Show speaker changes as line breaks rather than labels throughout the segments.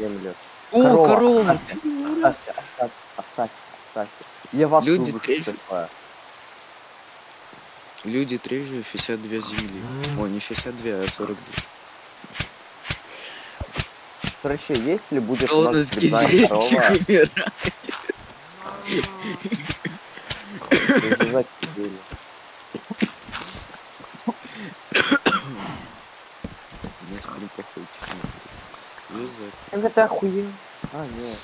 землю.
О, корова!
Оставьте. Я вас
Люди
выброшу
трежь.
с этого.
Люди трежу 62 земли. О, не 62, а 42.
Короче, если будет у нас
Колоновский
грибная
зверчик
корова,
умирает.
выживать неделю.
На стрим походите, смотрите.
Это охуел. А, нет.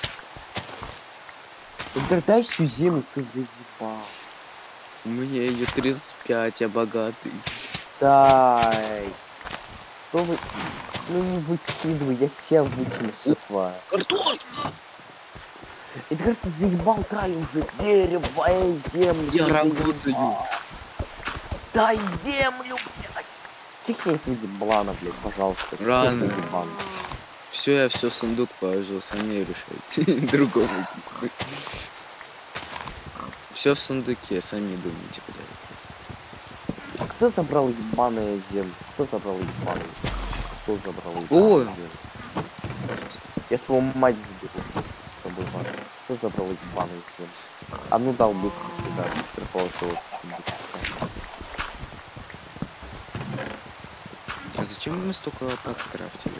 Эдгар, дай всю землю, ты заебал.
У меня ее 35, я богатый.
Дай. Что вы... Ну не выкидывай, я тебя выкину с этого.
Картошка!
Эдгар, ты заебал, дай уже дерево, землю.
Я
ты
работаю.
заебал. Дай землю, блядь. Тихо этого еблана, блядь, пожалуйста.
Рано.
Еблан.
Все, я все в сундук положил, сами решайте. Другому типа. Все в сундуке, сами думайте, куда это.
А кто забрал ебаные землю? Кто забрал ебаные? Кто забрал
О!
ебаные землю? Я твою мать заберу с собой, ладно. Кто забрал ебаные землю? А ну дал быстро сюда, быстро положил это сундук.
А зачем мы столько лопат скрафтили?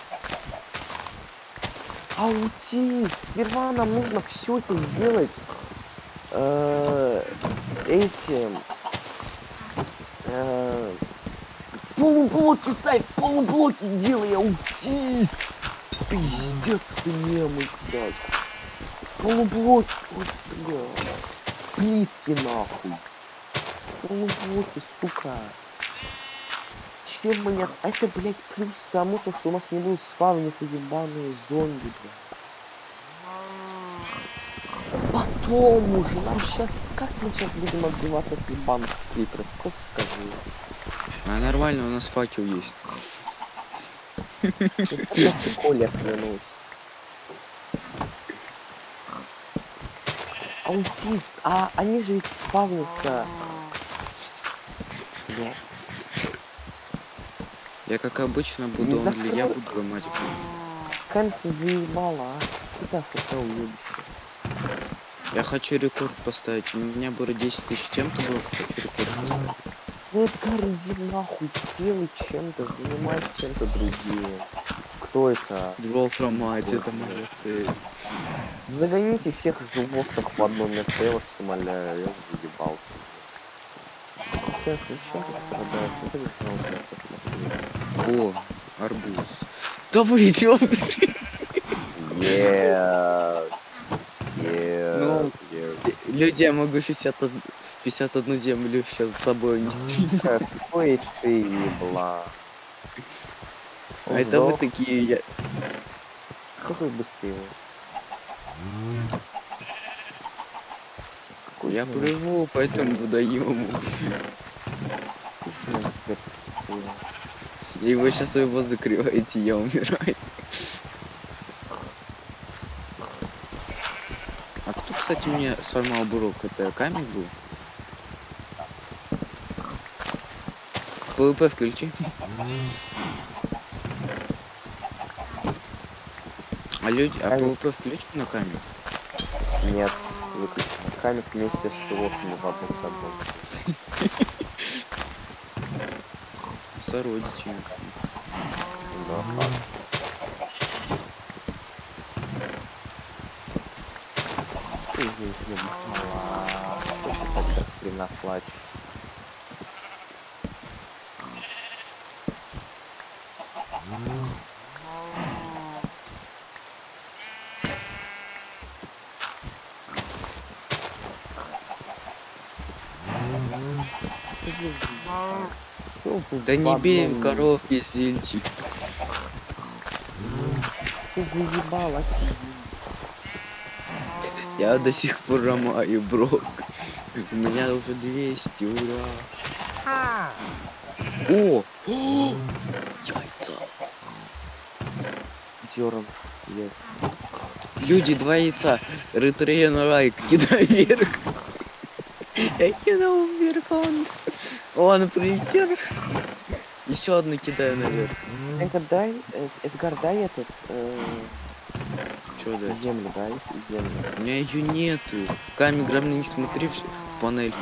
Аутист! Сперва нам нужно все это сделать этим полублоки ставь, полублоки делай, аутист! Пиздец ты немощь, блядь. Полублоки, ой, блядь. Плитки нахуй. Полублоки, сука. Чем меня... Это, блядь, плюс к тому, то, что у нас не будут спавниться ебаные зомби, блядь. Потом уже, нам сейчас... Как мы сейчас будем отбиваться от ебаных клиперов? Просто скажи.
А нормально, у нас факел есть.
Это Коля, клянусь. Аутист, а они же ведь спавнятся... Блядь.
Я как обычно буду, он или я буду ломать.
Кэм, ты заебала, а? Куда фото уебище?
Я хочу рекорд поставить. У меня было 10 тысяч чем-то было, хочу рекорд поставить.
Ну, Эдгар, иди нахуй, делай чем-то, занимайся чем-то другим. Кто это?
Дволфра мать, это моя цель.
Загоните всех животных в одно место, я вас умоляю, я заебался. Всех ничего ты страдаешь, ну ты же научился смотреть.
О, арбуз. Да вы идиоты!
Yes.
Ну, люди, я могу 51 землю сейчас с собой нести.
Какой ты ебла.
А это вы такие, я...
Какой быстрее?
Я плыву по этому водоему. И вы сейчас его закрываете, я умираю. А кто, кстати, мне сломал бурок? Это камень был? ПВП включи. А люди, а ПВП включи на камень?
Нет, выключено. Камень вместе с животными в одном саду.
Сородичи.
Да, факт. Ты из них не мала. Что ты так до хрена плачешь?
Да не бей коров, ездильчик.
Ты заебала.
Я до сих пор ломаю брок. У меня уже 200, ура. О! Яйца.
Дером. Yes.
Люди, 2 яйца. Ретрейн лайк. Кидай вверх. Я кидал вверх, он прилетел. Еще одну кидаю наверх.
Эдгар, дай этот
Что дать?
Землю, дай, землю.
У меня ее нету. Камень главное не смотри в панельку.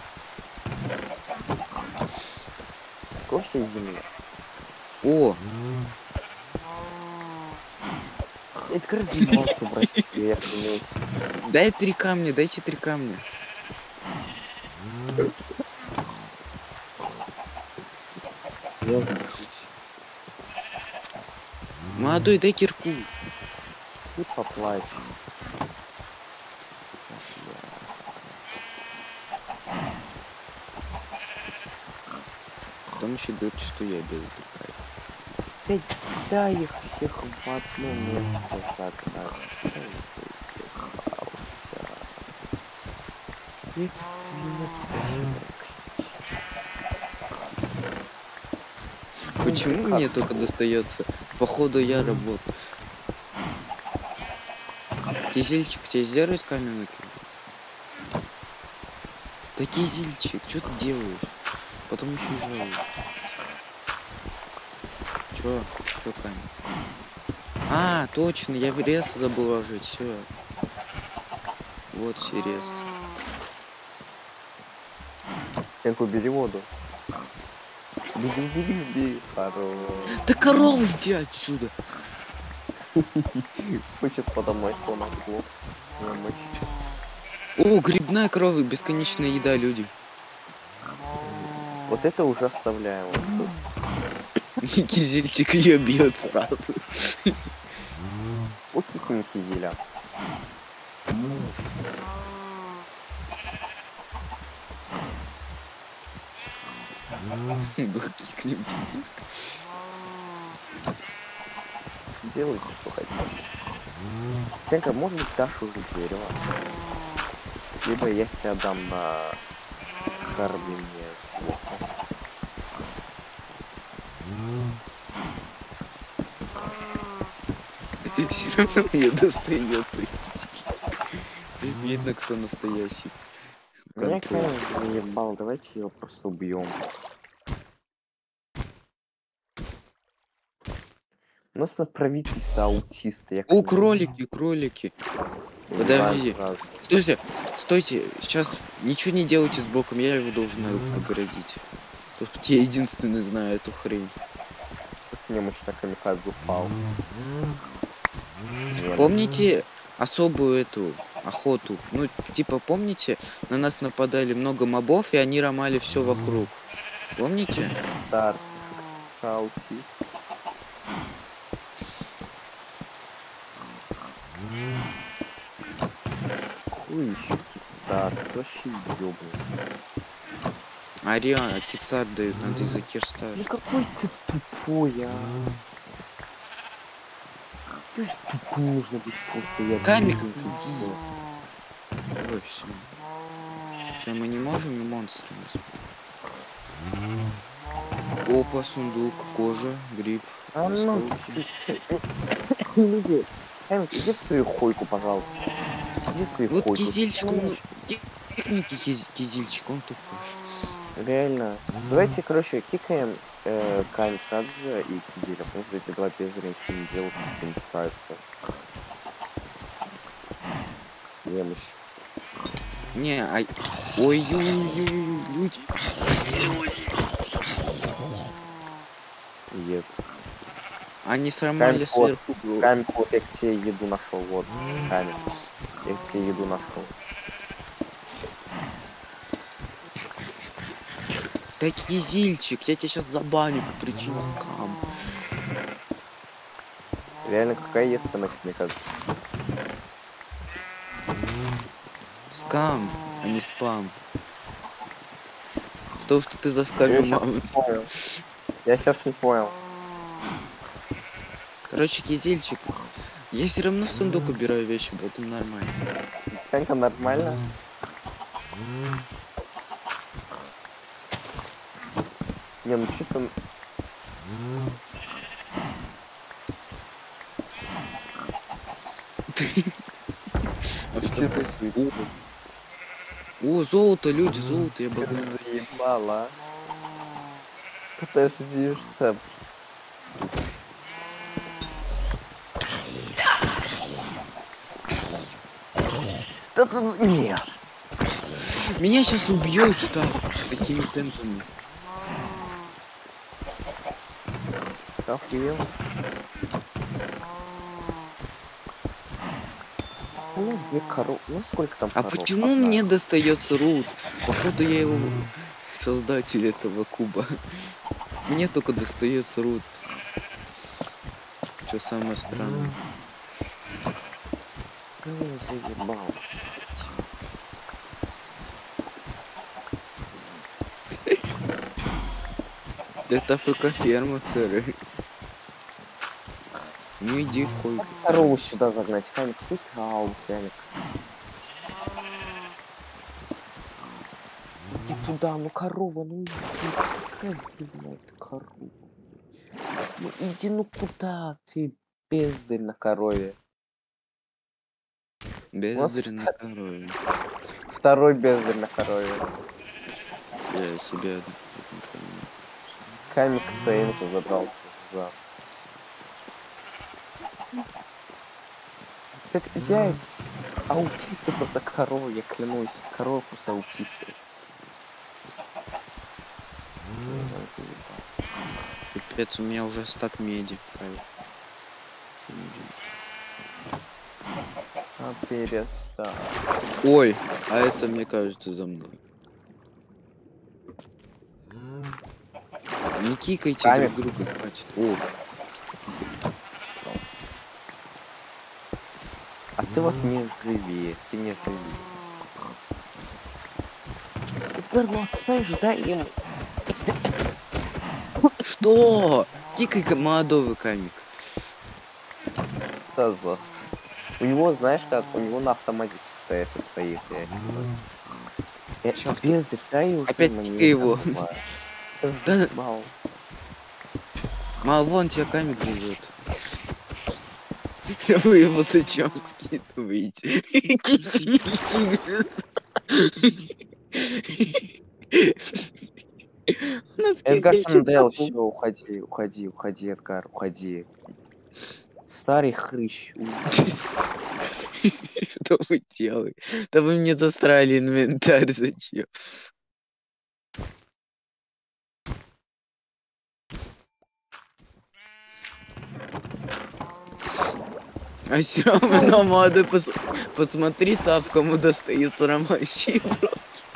Какого вся земля?
О,
Это как развивался в России, я клянусь.
дай 3 камня, дайте 3 камня.
Я сбешусь.
Молодой, дай кирку.
Ты поплачь.
Потом еще говорит, что я без дикай.
Опять дай их всех в одно место загнать. Эх,
Почему мне только достается? Походу я работаю. Кизельчик, тебе сделать камень накинуть? Да Кизельчик, что ты делаешь? Потом еще и жалуюсь. Чё камень? А, точно, я в рез забыл ложить, все. Вот все рез.
Как убери воду. Бери, хорош.
Да корова, иди отсюда!
Хочет подо мной сломать блок.
О, грибная корова, бесконечная еда, люди.
Вот это уже оставляем. Вот тут.
Кизельчик ее бьет сразу.
Вот кикнем кизеля.
Кикнем тебе.
Делайте, что хотите. Тенка, может быть, дашь уже дерево? Либо я тебя дам на скарбление.
Все равно мне достается. Видно, кто настоящий.
Меня камень заебал, давайте его просто убьем. У нас на правительство аутисты.
О, кролики, кролики. Подожди. Стойте, стойте. Сейчас ничего не делайте с блоком, я его должен огородить. Потому что я единственный знаю эту хрень.
Немощно камикадзе упал.
Помните особую эту охоту? Ну, типа, помните, на нас нападали много мобов, и они ромали все вокруг. Помните?
Старт. Аутист. Ой, еще китстарт. Вообще ёбаный.
А реально, китсар дают, надо из-за кирстар.
Ну какой ты тупой, а. Ты же тупой нужно быть просто. Я
Камик,
вижу,
иди. Ой, все. Все, мы не можем и монстры. Опа, сундук, кожа, гриб.
А ну, люди, Камик, иди в свою хойку, пожалуйста. Иди в свою
Вот
хойку.
кизельчик, он... Кикните кизельчик, он тупой.
Реально. Давайте, короче, кикаем камикадзе и кизеля, потому что эти два бездаря ничего не делают, как не справятся. Немощь.
Не, ай... Ой-ой-ой, люди. Люди.
Ес.
Они сломали сверху.
Камик, вот я к тебе еду нашел, вот. Камик. Я к тебе еду нашел.
Да кизильчик, я тебя сейчас забаню по причине скам.
Реально, какая еска нафиг, мне кажется.
Скам, а не спам. То, что ты заскамил маму.
Я сейчас не понял.
Короче, кизильчик, я все равно в сундук убираю вещи, поэтому нормально.
Санька, нормально? Не, ну чисто... Чисто суицид.
О, золото, люди, золото, я богатый.
Заебала. Подожди, что? Нет.
Меня сейчас убьют так, такими темпами.
Охуел. У нас 2 коровы. Ну сколько там
А
коров?
почему
Одна.
мне достается рут? Походу я его создатель этого куба. Мне только достается рут. Что самое странное.
Ну, я заебал.
Это ФК ферма, сэр. Ну иди хуй.
Корову сюда загнать. Камик, хуй трау, камик. Иди туда, ну корова, ну иди. Какая блядь, корова. Ну иди, ну куда ты, бездарь на корове.
Бездарь на корове.
Второй бездарь на корове.
Я себя...
Камик Сейнса забрался за. Как идеально. Аутисты просто коровы, я клянусь. Коровы просто аутисты.
Пипец, у меня уже стак меди.
А перестань.
Ой, а это, мне кажется, за мной. Не кикайте
Камик.
друг друга, хватит. О,
А ты вот не живи, ты не живи. И теперь, ну отстань же, дай им.
что? Кикай молодого камик.
Таза. У него, знаешь как, у него на автомате стоит.
Чё,
Бездарь, дай уже
опять
мне
кикай его.
нормально.
Да.
Заебал.
Вон тебя камик живет. Вы его зачем скидываете? У нас
Эдгар
кизильчик
Сандел,
запал.
все, уходи, Эдгар, уходи. Старый хрыщ, уйди.
Что вы делаете? Да вы мне засрали инвентарь, зачем? А все равно молодой, посмотри, там кому достается ромащий, бро.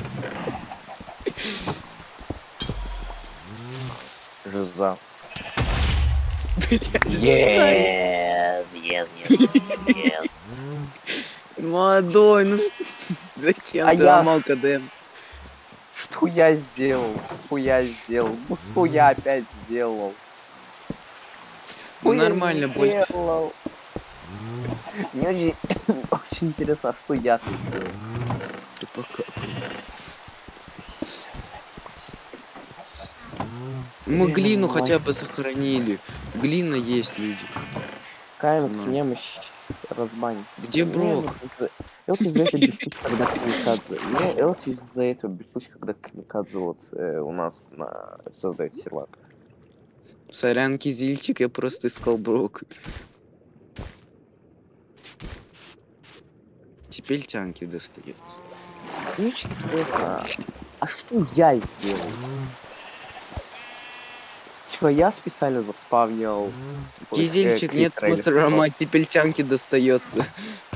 Жиза.
Блядь,
Yes.
молодой, ну зачем
А
ты
я
ломал КДМ?
Что я сделал? Что я сделал? Ну что я опять сделал?
Ну
Что я
нормально, больше.
сделал? Мне очень, очень интересно, а что я тут сделал?
Ты пока. Мы глину хотя бы сохранили. Глина есть, люди.
Камик,
Ну.
немощь, разбань.
Где Брок?
Я вот из-за этого бешусь, когда Камикадзе. Я вот из-за этого бешусь, когда Камикадзе вот у нас создает сервак.
Сорян, кизильчик, я просто искал Брок. Теперь тянки достается.
Мне очень интересно, а что я сделал? Типа я специально заспавнил.
Кизильчик, нет смысла ломать, теперь тянки достается.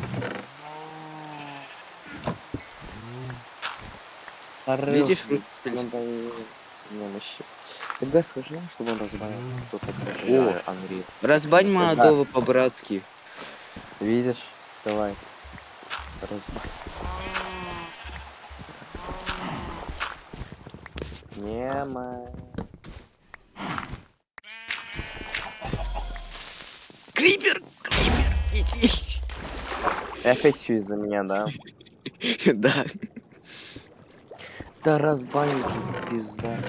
Видишь,
немощи. Тогда скажи ему, чтобы он разбавил. Кто такой?
О,
Анри.
разбань молодого по-братски.
Видишь? Давай. Разбавь. Нема.
Крипер! Крипер! Кизильчик!
Опять все из-за меня, да?
Да.
Да разбавить пизда.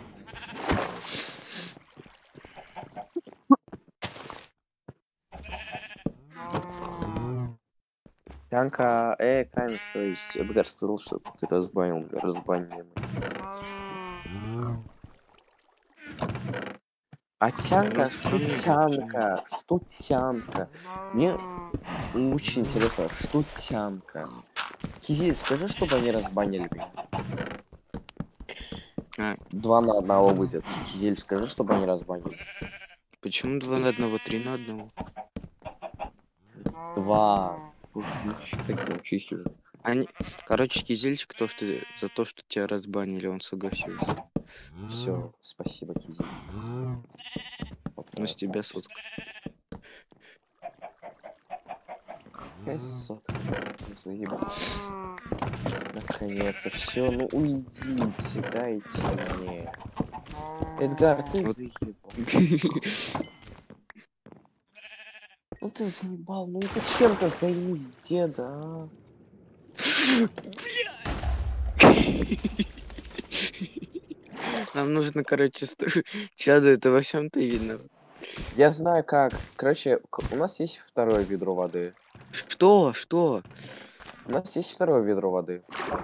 Янка, Камик, то есть Эдгар сказал, что ты разбанил, разбанил. А тянка, что тянка? Что тянка? Мне очень интересно, что тянка? Кизиль, скажи, чтобы они разбанили меня.
А,
2 на 1 будет. Кизиль, скажи, чтобы они разбанили.
почему 2 на 1, 3 на 1?
2. Уж так учись уже.
Они... Короче, Кизельчик, за то, что тебя разбанили, он согласился.
Все, спасибо, Кизиль.
Ну, с тебя сотка.
Сотка. Заебал. Наконец-то. Все, ну уйдите, дайте мне. Эдгар, ты
Вот.
заебал. Ну ты заебал, ну ты чем-то займись, деда, а.
Нам нужно, короче, Чадо, это во всем ты виноват.
Я знаю как. Короче, у нас есть второе ведро воды.
Что? Что?
У нас есть второе ведро воды.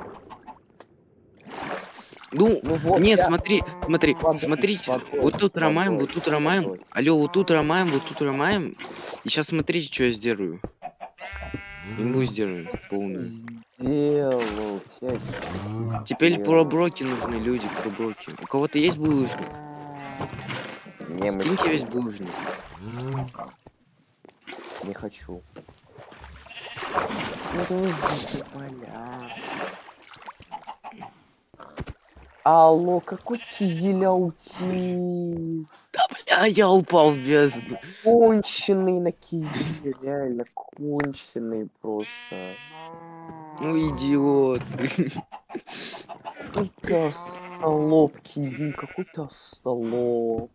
Ну,
Ну вот,
нет,
я...
смотри,
Водой,
смотрите,
водой,
вот тут ромаем,
водой,
вот тут ромаем,
водой.
алло, вот тут ромаем, и сейчас смотрите, что я сделаю. Имбу сделаю полную.
Сделал, тебя
Теперь
сделал.
проброки нужны, люди, проброки. У кого-то есть булыжник?
Не, мы
Скиньте весь
все-
булыжник.
Не хочу. Ну вы заебали, а. Алло, какой кизель аутист?
А я упал в бездну.
Конченый на кизеле, реально конченый просто.
Ну, идиот.
Какой-то столоп, кизель, какой-то столоп.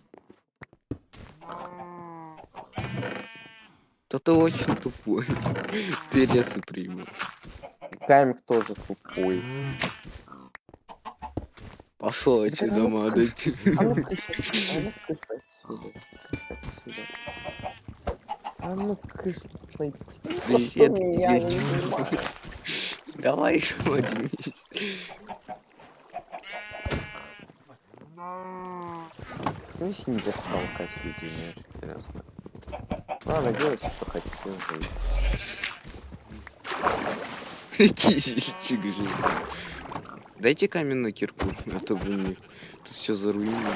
Да ты очень тупой. Ты ресы приебал.
Камик тоже тупой.
Пошел
Эдгар,
отсюда, молодой.
а ну кыш отсюда. Кыш отсюда. А ну кыш твой. Ну что
Привет,
меня не
Кизельчик.
понимаю.
Давай возьмись.
Ну если нельзя толкать людей, мне очень интересно. Ладно, делайте, что хотите.
Кизельчик жизнь. Дайте каменную кирку, а то вы мне тут все заруинили.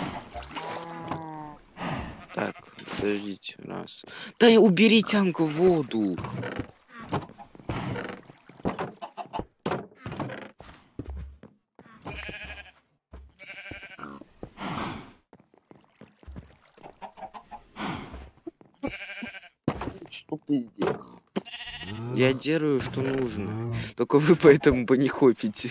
Так, подождите, раз. Да убери тянку в воду.
Что ты сделал?
Я делаю, что нужно. Только вы поэтому бы не хопите.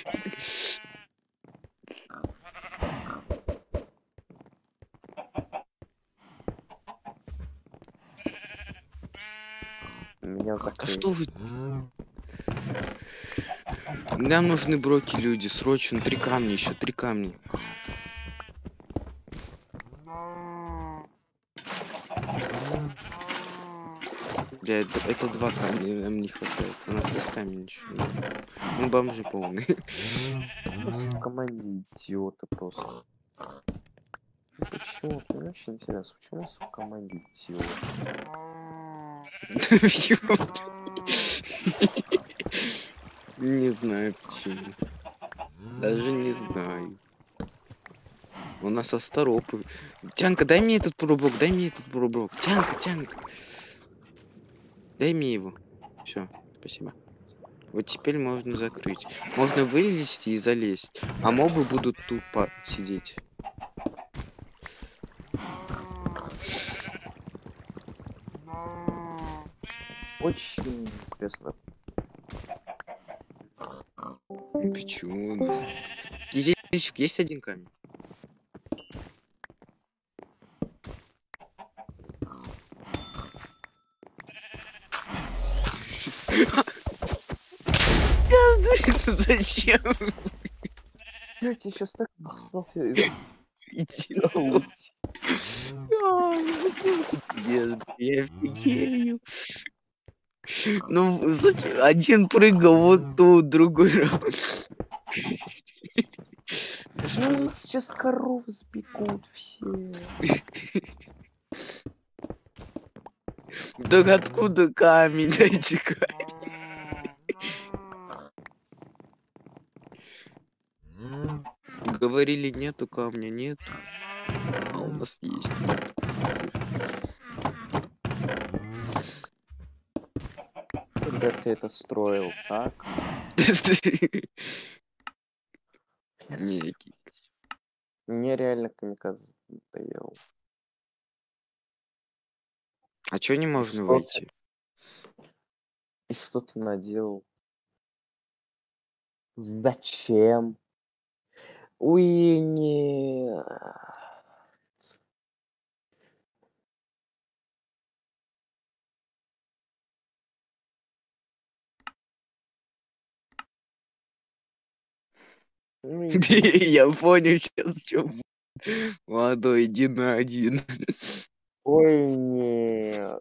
Меня
А
закрыли.
что вы? Нам нужны броки, люди, срочно. 3 камня еще, 3 камня. Бля, это 2 камня, нам не хватает. У нас есть камень еще. Мы бомжи полные.
У нас в команде идиоты просто. Почему? Мне очень интересно, почему у нас в команде идиоты?
Не знаю почему. Даже не знаю. У нас осторопы. Тянка, дай мне этот пробок, дай мне этот пробок. Тянка. Дай мне его. Все, спасибо. Вот теперь можно закрыть. Можно вылезти и залезть. А мобы будут тупо сидеть.
Очень интересно.
Почему у нас? Кизельчик, есть один камень? Зачем?
Я тебе сейчас так остался из
Идиот. Я офигею. Ну, зачем? Один прыгал вот тут, другой раз.
Ну, сейчас коров сбегут все.
Так откуда камень? Дайте камень. говорили, нету камня, нету. А у нас есть.
Когда ты это строил, так?
Некий.
Мне реально камикадзе надоел.
А чё не
И
можно
что ты,
выйти?
и что ты наделал? Зачем? Ой, не. Ой, не.
Я понял сейчас, что. Ладно, иди на один.
Ой, не.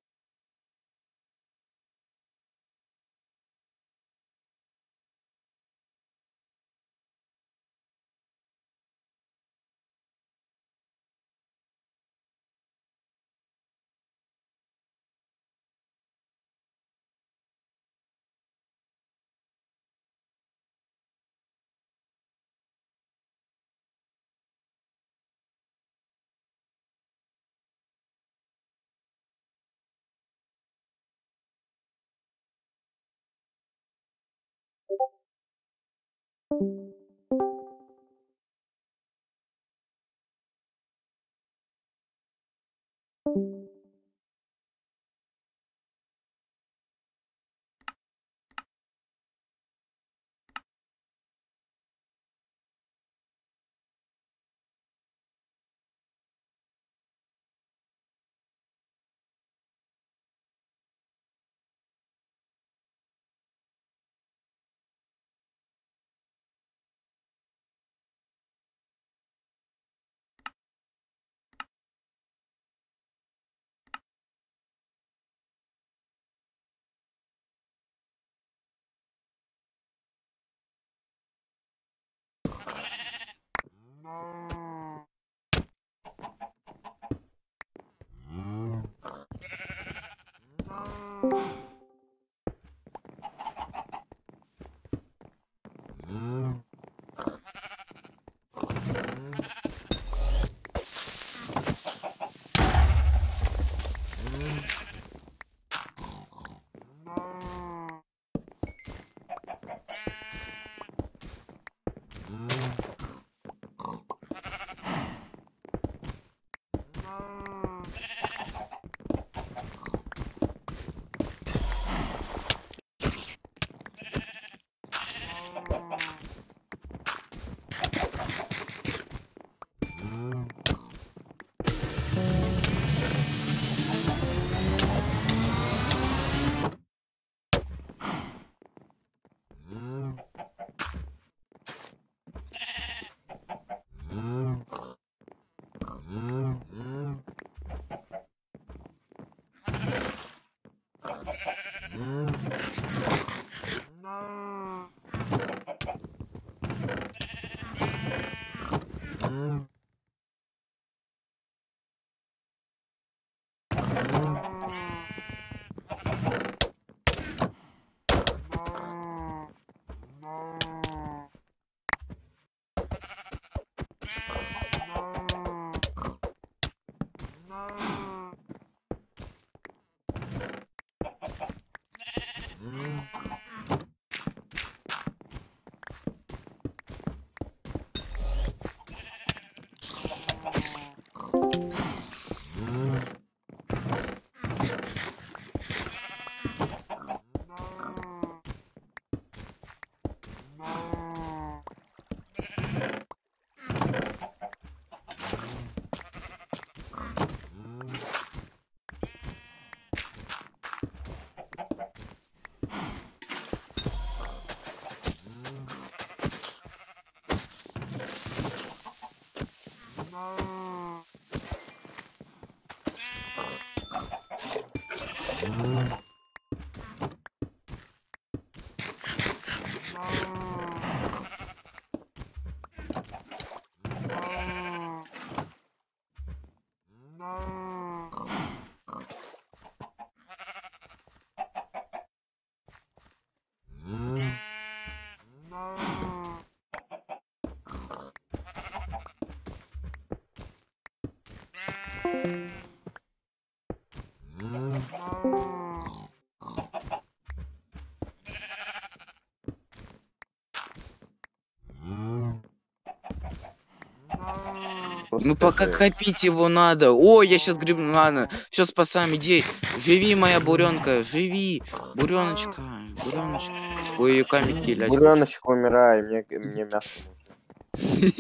Просто
Ну пока
скажи.
копить его надо. О, я сейчас грибну. Ладно, все спасаем, иди. Живи, моя буренка, живи. Буреночка, буреночка. Ой, ее камень килять хочет.
Буреночка, умирай, мне мясо нужно.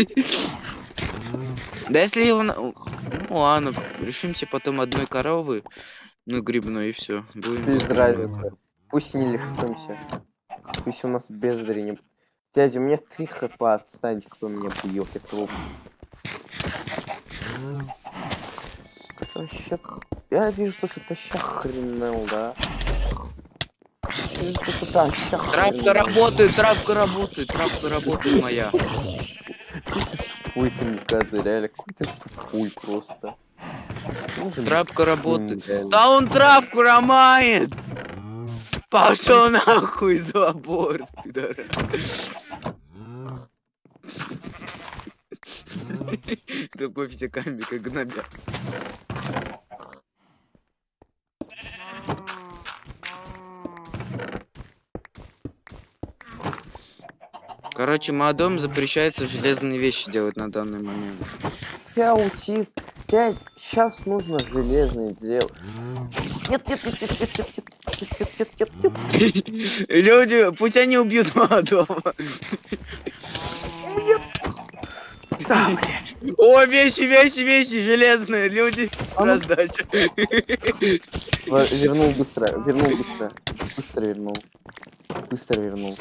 Да если его... Ну ладно, решимся потом одной коровы, ну грибной и все. Будем
Без
потом-
разницы. Пусть не лишимся. Пусть у нас бездари не... Дядя, у меня 3 хп, отстань, кто меня бьет, я труп. Сука, вообще... Я вижу, что ты вообще хренел, да? Я вижу, что ты вообще
Травка работает моя.
Какой ты тупой камикадзе, реально, какой ты тупой просто.
Травка работает.
Реально.
Да он травку ломает! Пошел нахуй за борт, пидора. Тупой все камика гнобят. Короче, молодым запрещается железные вещи делать на данный момент.
Я аутист. Дядь, сейчас нужно железное дело. Нет.
Люди, пусть они убьют молодого.
Да,
О, вещи, железные, люди, раздача.
вернул быстро. Быстро вернул.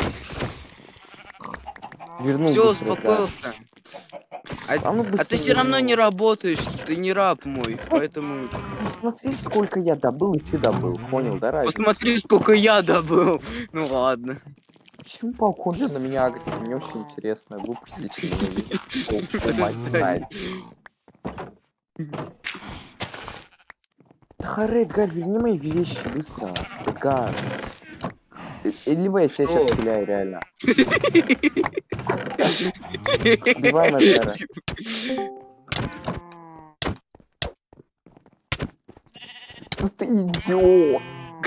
Все,
быстро,
успокоился.
А ну
А ты
быстро
все равно
вернул.
не работаешь, ты не раб мой, поэтому...
Посмотри, сколько я добыл, и ты добыл. Понял, да, разница?
Посмотри, сколько я добыл. Ну ладно.
Почему паук на меня агрится? Мне очень интересно. Выпустите меня. Мать знает. Да, Эдгар, верни мои вещи быстро. Эдгар. Либо я тебя
Что?
сейчас пуляю, реально. Убиваем Эдгара. Ну ты идиот.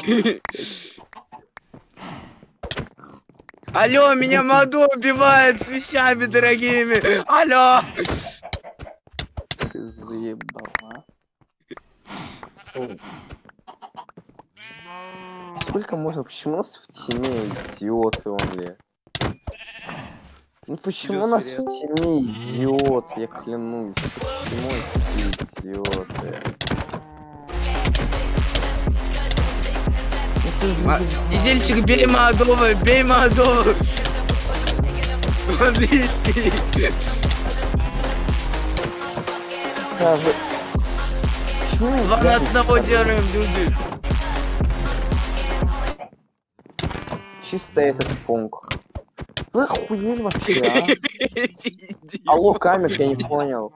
Алло, меня Маду убивает с вещами дорогими. Алло.
Ты заебала. Сколько можно? Почему у нас в теме идиоты он ли? Ну почему у нас в теме идиот, я клянусь. Почему эти идиоты? Ну ты
Изельчик, бей молодого, бей молодого. Отлично.
даже... Почему я
Два на
даже
одного
сказал?
делаем, люди.
Чисто этот функ. Вы охуели вообще, а? Алло, камик, я не понял.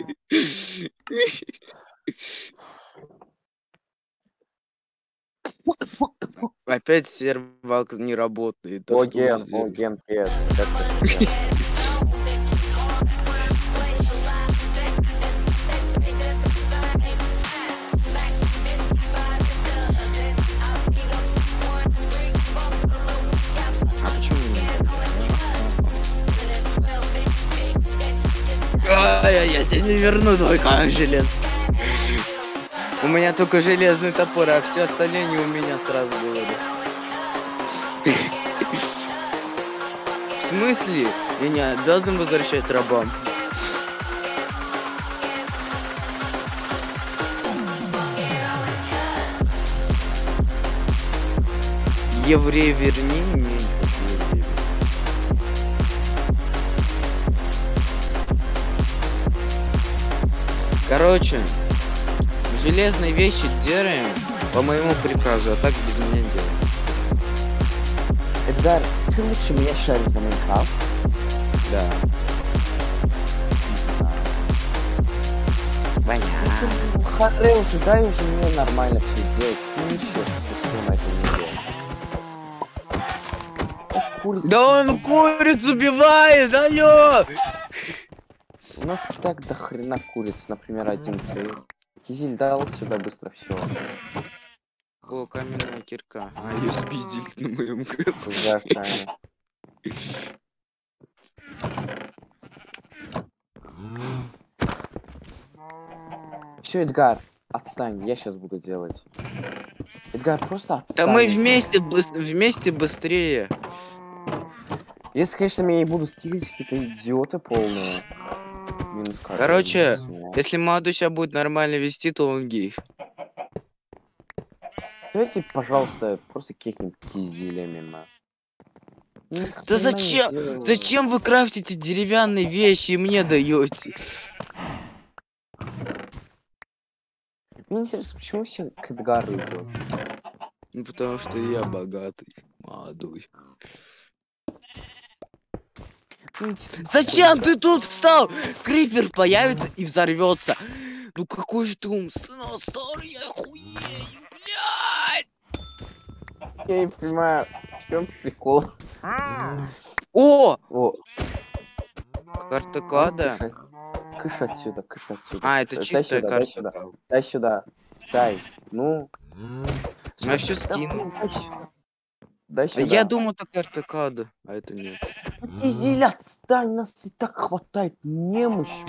Опять сервак не работает. Да что мы сделаем?
Логен, привет. Как ты?
А почему не? Я тебе не верну твой камень железный. У меня только железный топор, а все остальное не у меня сразу было. В смысле? Я не обязан возвращать рабам. Еврей верни, не хочу евреев. Короче, железные вещи делаем по моему приказу, а так без меня делаем.
Эдгар, ты лучше меня шаришь за Майнкрафт?
Да.
Ну, харе уже, дай уже мне нормально все делать. Ну ничего, что на это не делать. Так, курица.
Да он куриц убивает, алло!
У нас и так до хрена куриц, например, 1 трейд. Кизиль, дал сюда быстро все.
О, каменная кирка. А, ее спиздили на моем глазу.
Ужасно. Все, Эдгар, отстань, я сейчас буду делать. Эдгар, просто отстань.
Да мы вместе быстрее.
Если, конечно, меня и будут стигать какие-то идиоты полные. Минус
Короче,
всё.
если молодой сейчас будет нормально вести, то он гей.
Давайте, пожалуйста, просто кикнем Кизиля мимо. Ни
Да
хрена не
зачем?
делаю.
Зачем вы крафтите деревянные вещи и мне даете?
Мне интересно, почему все к Эдгару идет?
Ну потому что я богатый, молодой. Зачем ты тут встал? Крипер появится и взорвется. Ну какой же ты умственно старый, я хуею, блядь!
Я не понимаю, в чем прикол.
О!
О,
Карта клада.
кыш отсюда, кыш отсюда.
А, это
Дай
чистая
сюда,
карта клада.
дай сюда. Дай. Ну.
Я все
Да
скину.
хуй, дай сюда. Дай сюда.
Я думал, это карта клада, а это нет.
Кизиль, отстань, нас и так хватает немощь.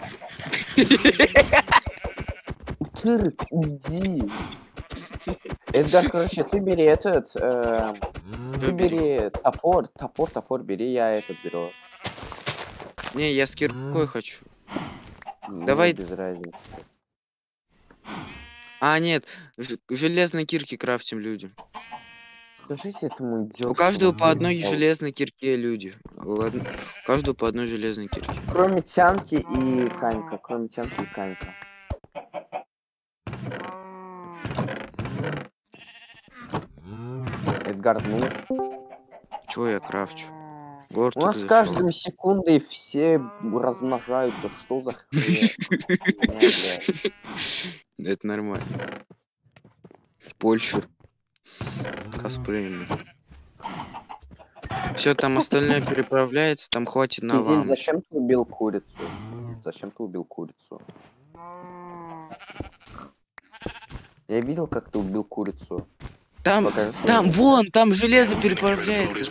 Тырк, уйди. Эдгар, короче, ты бери этот, ты бери топор бери, я этот беру.
Не, я с киркой хочу.
Мне
Давай.
без разницы.
А, нет, железные кирки крафтим людям.
Скажите этому идиоту.
У каждого по одной
что-
железной кирке люди. У каждого по одной железной кирке.
Кроме тянки и камька, Эдгар, ну.
Чего я крафчу? Город
У нас с каждой секундой все размножаются. Что за хрень?
Это нормально. Польша. Косплеем. Все, там остальное переправляется, там хватит на
Кизиль,
вам.
зачем ты убил курицу? Зачем ты убил курицу? Я видел, как ты убил курицу.
Там,
Покажи свой
там,
лицо.
вон, там железо переправляется.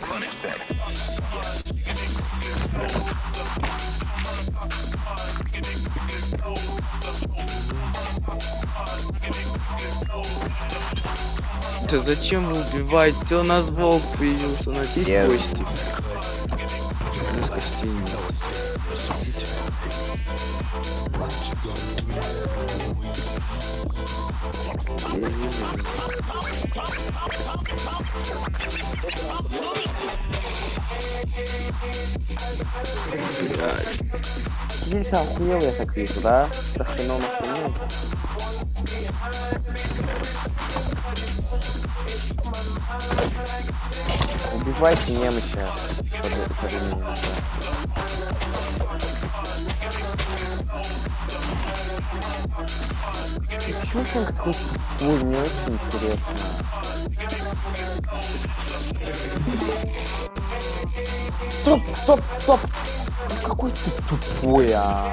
Да зачем вы убиваете? У нас волк появился, у нас есть
Нет.
кости. У нас костей нет.
Кизиль, ты охуел, я так вижу, да? Да хреново сумел. Убивайте немощи. Почему всем такой тупой, мне очень интересно. Стоп! Какой ты тупой, а?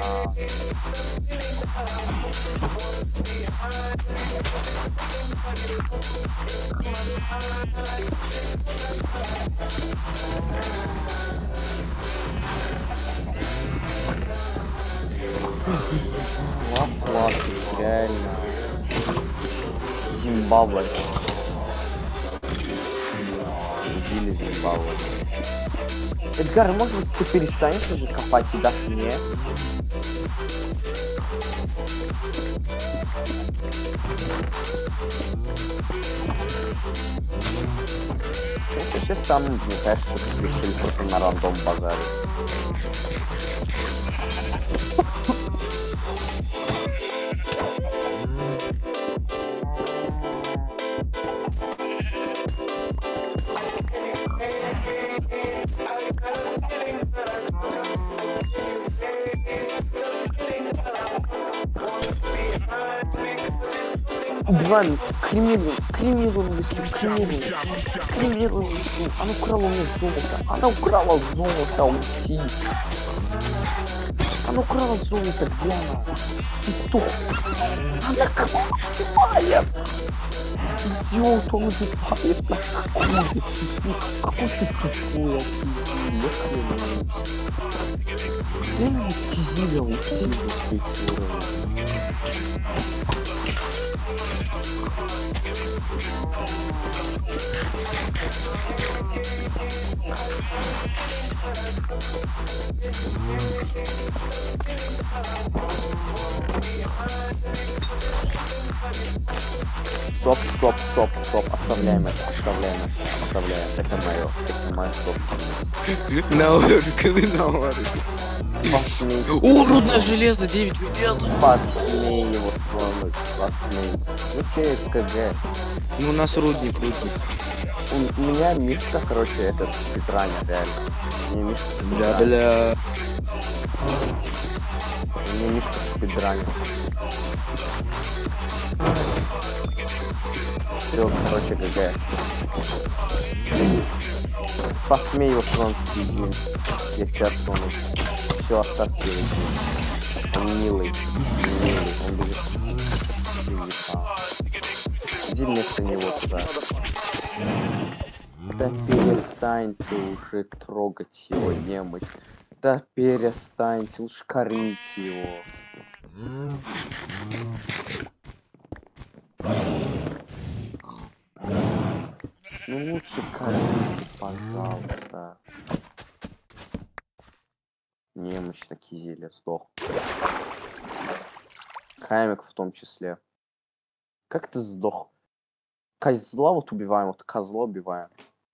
Ты заебала, реально. Зимбабве. Убили Зимбабве. Эдгар, может быть, ты перестанешь уже копать и дашь мне? Ты сейчас сам вникаешь, что ты решили просто на рандом базаре. Убиваем, кремируем лесу. Она украла у меня золото. Утись. Она украла золото, где она? Петух. Она кого убивает? Идиот, он убивает наш какой-то. Какой ты тупой, охуенный. Я не Кизиля уйти за 3 уровня. Стоп, оставляем это. Это мое собственность.
На орг.
Посмей.
О, рудное железо, 9 железа.
Посмей его тронуть, посмей. Ну тебе КГ.
Ну у нас рудник.
У меня Мишка, короче, этот спидранер, реально. Мне Мишка спидранер.
Бля.
Мне Мишка спидранер. Все, короче, ГГ. Посмей его тронуть, Кизиль. Я тебя трону. Все, оставьте его здесь. Он милый, он будет. Иди вместо него туда. Да перестань ты уже трогать его, емыть. Да перестаньте, лучше кормить его. Ну лучше кормите, пожалуйста. Немощно Кизиля сдох. Камик в том числе. Как ты сдох? Козла вот убиваем, вот козла убиваем.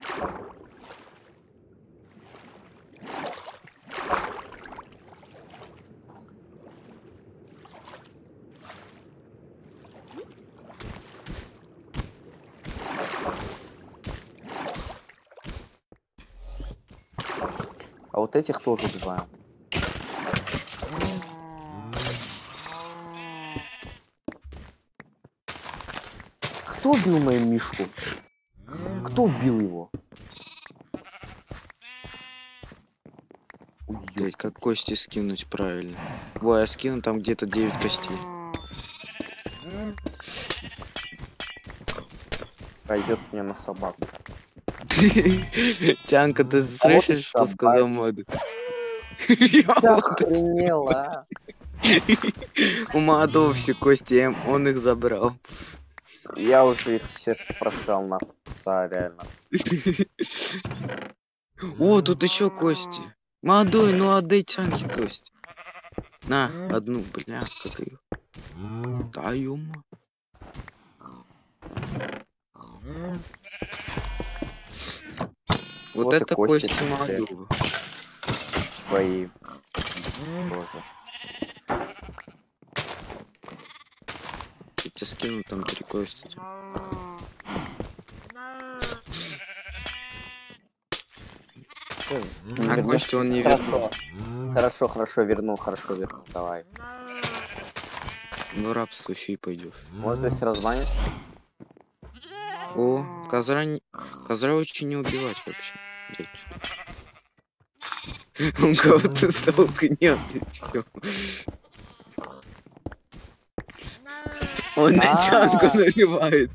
А вот этих тоже убиваем. Кто убил мою Мишку? Кто убил его?
Блять, как кости скинуть правильно? Ой, я скину там где-то 9 костей.
Пойдет мне на собаку.
Тянка, ты слышишь, что сказал мод?
Ты охренел, а?
У Мадова все кости, он их забрал.
Я уже их всех просрал на пса, реально.
О, тут еще кости. Молодой, ну отдай Тянке кость. На, одну, бля, как ее. Да, ёма. Вот это кости Мадова.
Твои. Тоже.
Я тебе скину там 3 кости. А кости он не вернул.
Хорошо, вернул, давай.
В рабство еще и пойдешь.
Можно здесь разманить?
О, козра очень не убивать вообще. Дядь. Он кого-то столкнет и все. Он на Тянку наливает.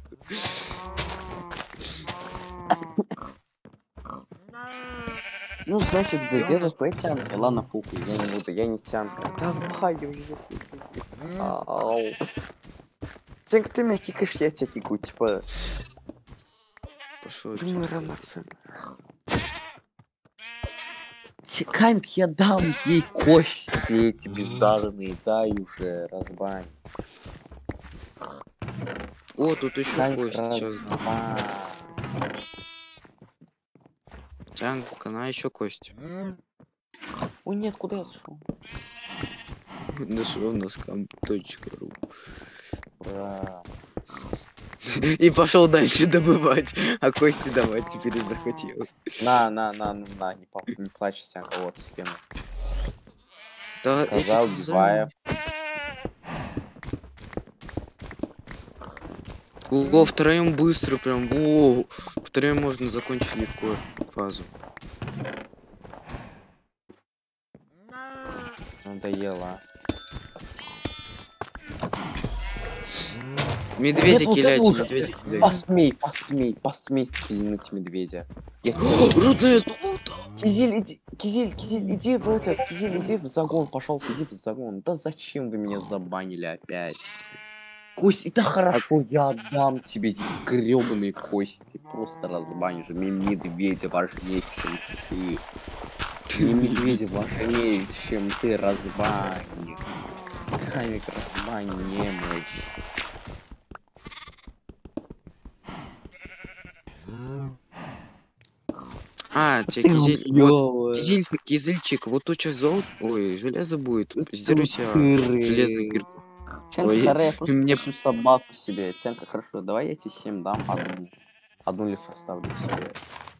Ну, значит, ГГ Тянка. Ладно, похуй, я не буду, я не Тянка. Давай уже. Ау. Тянка, ты меня кикаешь, я тебя кикаю, типа.
Пошел.
Думаю, равноценно. Камик, я дам ей кости эти бездарные, дай уже, разбань.
О, тут еще кости, сейчас дам. Тянка, на еще кость.
Ой, нет, куда я зашел?
Нашел на scam.ru.
Ура.
И пошел дальше добывать, а кости давать теперь захотел.
На, не плачь, Тянка, вот схема.
Да,
Коза убивая.
Во, втроем быстро прям, во, втроем можно закончить легко фазу.
надоело.
Медведя
вот это
киляйте,
уже.
медведя киляйте.
Посмей кильнуть медведя. Я тебя-
Рудная золото!
Кизиль, иди в этот, Кизиль, иди в загон, пожалуйста, иди в загон. Да зачем вы меня забанили опять? Кости, да хорошо, я отдам тебе эти гребаные кости. Просто разбанишь. Мне медведя важнее, чем ты. Мне медведя важнее, чем ты, разбани. Хамик, разбани немощь.
А, тебе
Ты
кизель... Вот,
хуёвая.
кизельчик, вот тут сейчас золото... Ой, железо будет.
Ты
Сделай себе железную
упырый.
кирку.
Тянка,
Ой,
я просто
мне...
хочу собаку себе. Тянка, хорошо, давай я тебе 7 дам, одну. Одну лишь оставлю себе.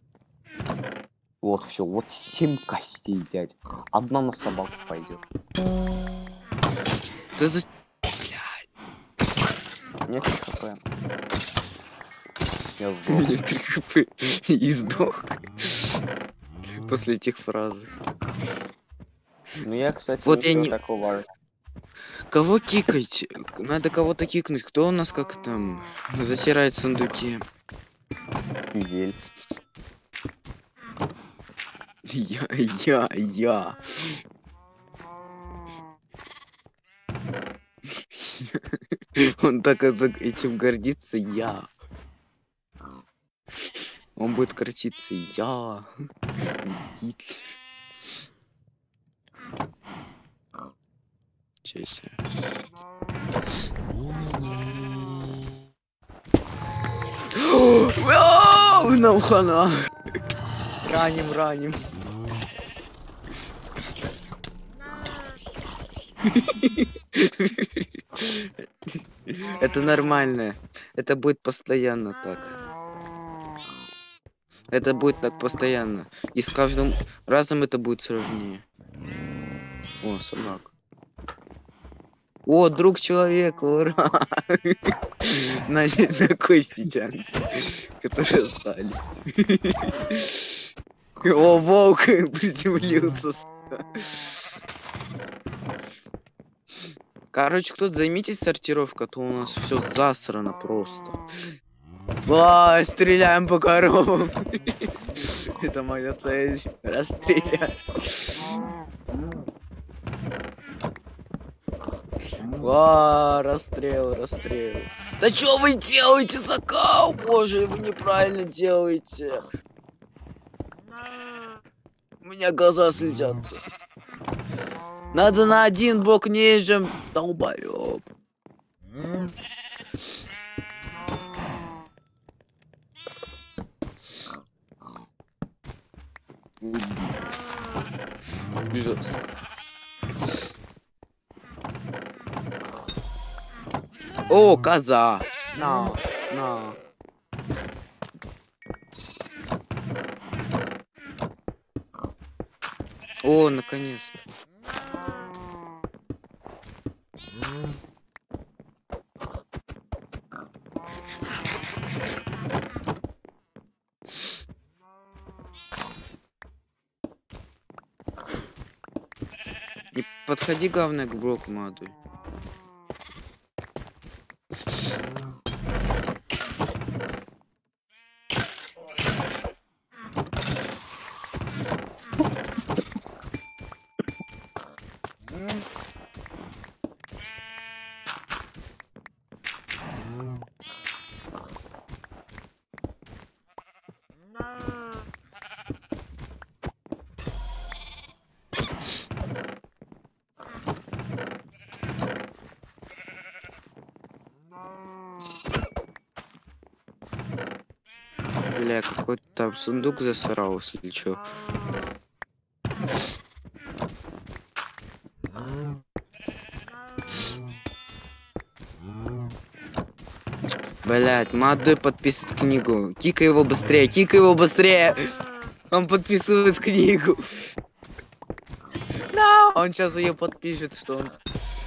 Вот, все, вот 7 костей, дядь. Одна на собаку пойдет.
Да за...
Нет хп. Я сдох.
Мне 3 хп и сдох. После этих фраз.
Ну я, кстати,
Вот я
ничего
не...
такого.
Кого кикать? Надо кого-то кикнуть. Кто у нас как там затирает сундуки?
Пидель.
Я. Он так этим гордится, я. Он будет крутиться, я. Гитлер. Честно. Нам хана. Раним. Это нормально. Это будет постоянно так. Это будет так постоянно. И с каждым разом это будет сложнее. О, собака. О, друг человека, ура! На кости тянут, которые остались. О, волк приземлился. Короче, кто-то займитесь сортировкой, а то у нас все засрано просто. Стреляем по коровам. Это моя цель. Расстрелять. Расстрел. Да что вы делаете, закал? Боже, вы неправильно делаете. У меня глаза слезятся. Надо на один бок ниже, долбоёб. Жестко. О, коза! На. О, наконец-то. Не подходи, главное, к блоку, модуль. Бля, какой-то там сундук засрался или чё? Блять, Мадой подписывает книгу. Кика его быстрее. Он подписывает книгу. No! Он сейчас ее подпишет, что он...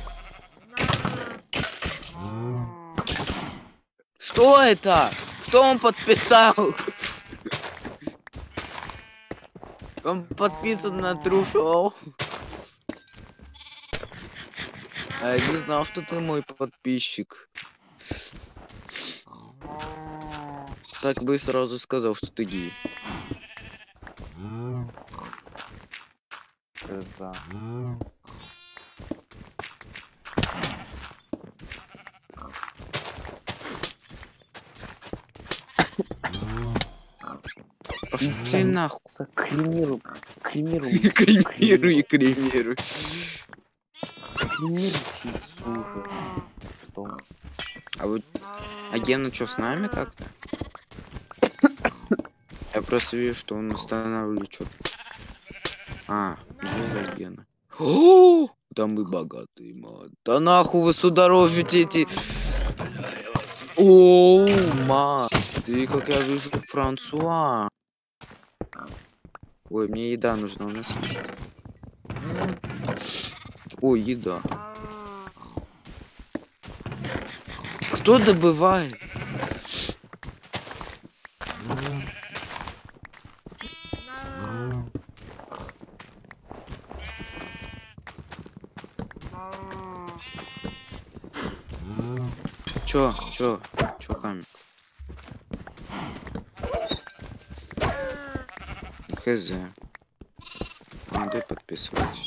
Что это? Что он подписал? Он подписан на True Show. А я не знал, что ты мой подписчик. Так бы и сразу сказал, что ты гей.
Жиза.
Пошли нахуй.
Кремируй.
Кремируй, кремируй.
Кремируйте Иисуса. Что?
А вот... А Гена что, с нами как-то? Я просто вижу, что он останавливает что-то. А, Жиза Гена. О, да мы богатые, мать. Да нахуй вы сюда рожите эти... О, мать. Ты, как я вижу, Франсуа. Ой, мне еда нужна, у нас есть. Ой, еда. Кто добывает? Чё, камень? Хз. Надо подписывать.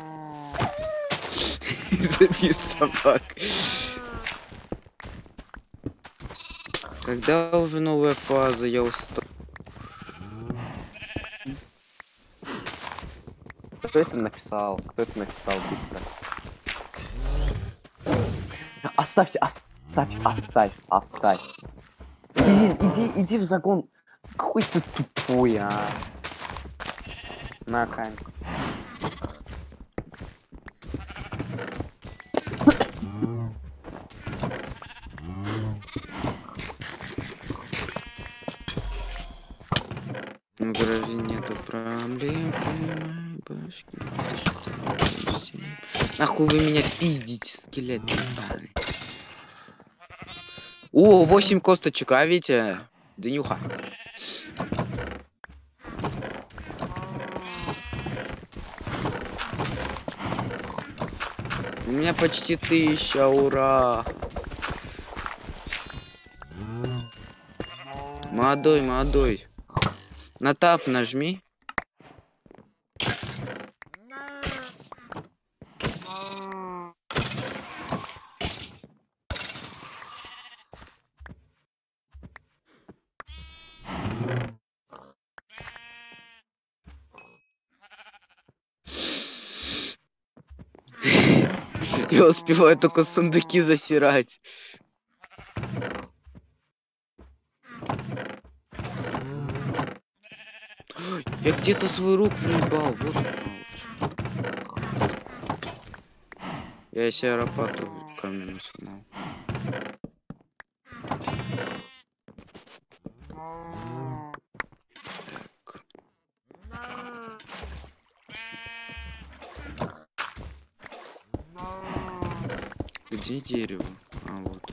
Забью собак. Когда уже новая фаза? Я устал.
Кто это написал? Кто это написал быстро? Оставь. Иди в загон. Какой ты тупой, а. На камень.
В гараже нету проблем, понимаю, башки. Нахуй вы меня пиздите, скелет ебаный. О, 8 косточек, а видите? Днюха. У меня почти 1000, ура! Молодой. На тап нажми. Я успеваю только сундуки засирать. Я где-то свой рук проебал, вот он. Я себе лопату каменную сломал. Так. Где дерево? А вот.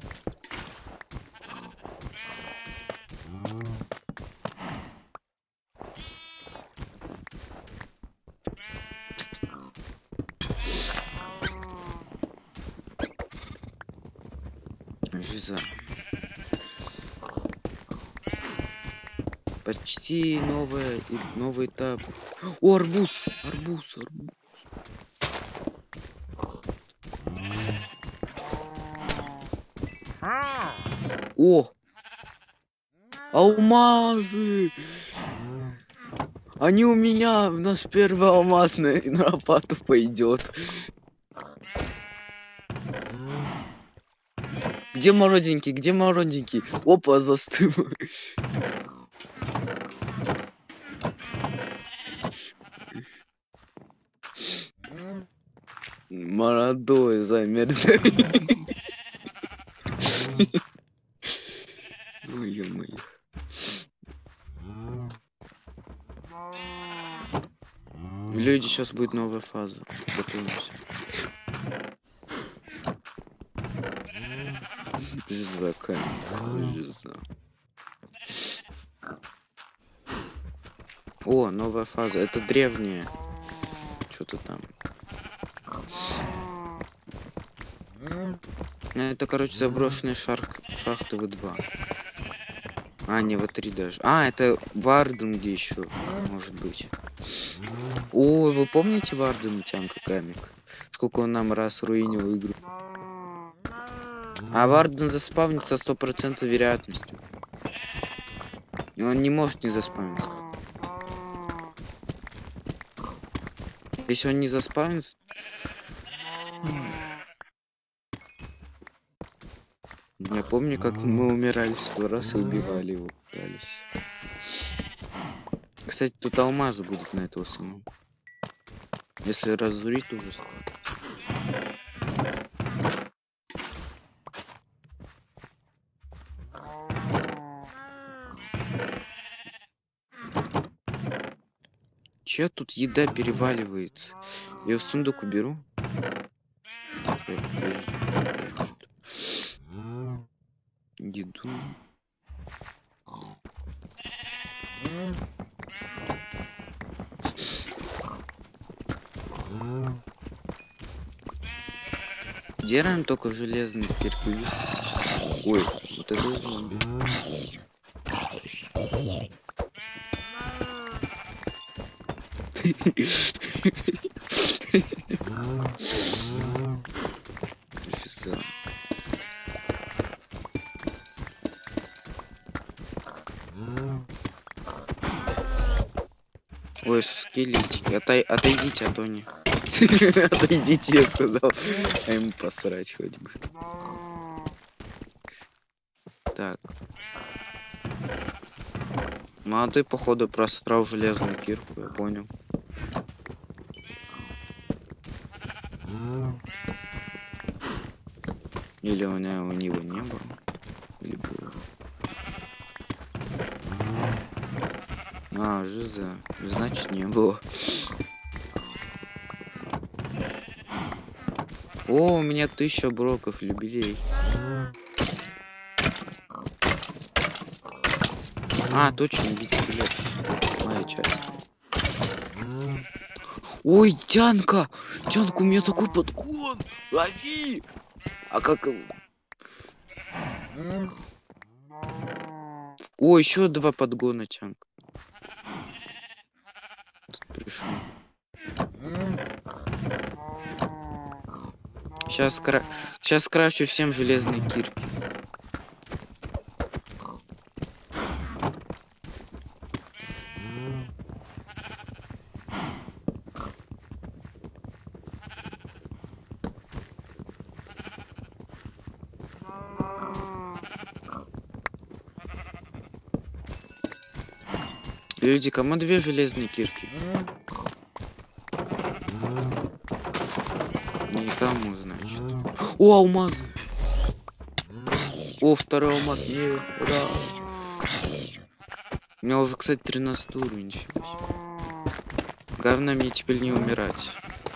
Жиза. Почти новый этап. О, арбуз. О! Алмазы! Они у меня, наш первый алмаз на лопату пойдет. Где молоденький? Опа, застыл. Молодой замерзай. Ой, ё-моё. Люди, сейчас будет новая фаза. Готовимся. Жиза, камень. Жиза. О, новая фаза. Это древняя. Что-то там. Это, короче, заброшенный шахты В2. А, не В3 даже. А, это Варден где еще, может быть. О, вы помните Варден Тянка Камик? Сколько он нам раз руинил игру. А Варден заспавнится 100% вероятностью. И он не может не заспавниться. Если он не заспавнится... Я помню, как мы умирали 100 раз и убивали его, пытались. Кстати, тут алмазы будут на этого самого. Если разурить, то уже скажу. Че тут еда переваливается? Я в сундук уберу. Так, подожди, я что-то- еду. Делаем только железный кирпич. Ой, вот это зомби. Офицер. Ой, скелетики. Отойдите, а то не. Отойдите, я сказал. А ему посрать хоть бы. Так. Молодой, походу, просрал железную кирку, я понял. Или у него не было. Или было. А, жиза. Значит, не было. О, у меня 1000 броков, юбилей. А, точно, бить скелет. Моя часть. Ой, Тянка! Тянка, у меня такой подгон! Лови! А как его? О, еще 2 подгона, Тянка. Пришел. Сейчас кращу всем железные кирки. Люди, кому 2 железные кирки? Никому, значит. О, алмаз! О, второй алмаз, мне, ура! У меня уже, кстати, 13 уровень, нифига себе. Главное мне теперь не умирать.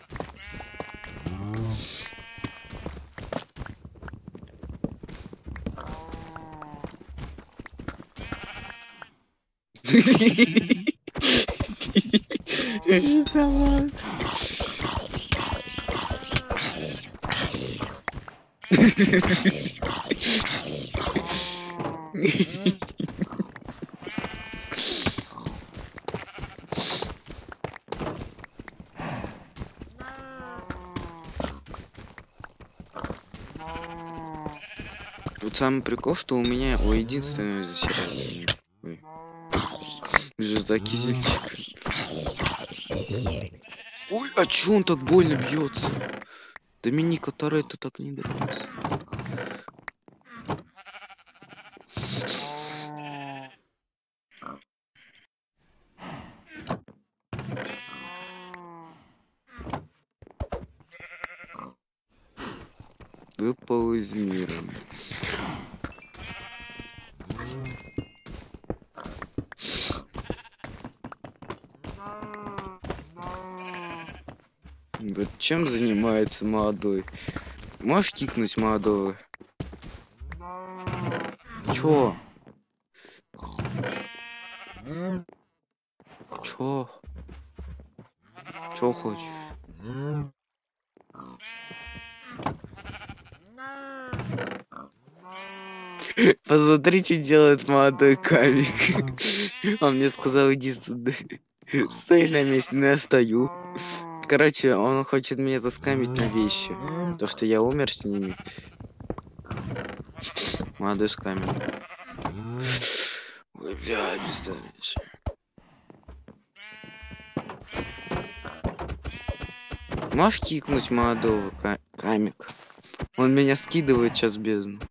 Вот самый прикол, что у меня у единственного засирается. Ой. За кизельчик. Ой, а чё он так больно бьется? Доминика Торетто так не дрался. Выпал из мира. Вот чем занимается молодой? Можешь кикнуть молодого? Чё? Чё? Чё хочешь? Посмотри, что делает молодой камик. Он мне сказал, иди сюда. Стой на месте, но я стою. Короче, он хочет меня заскамить на вещи. То, что я умер с ними. Молодой скамер. Ой, бля, представляешь. Можешь кикнуть молодого камика? Он меня скидывает сейчас в бездну.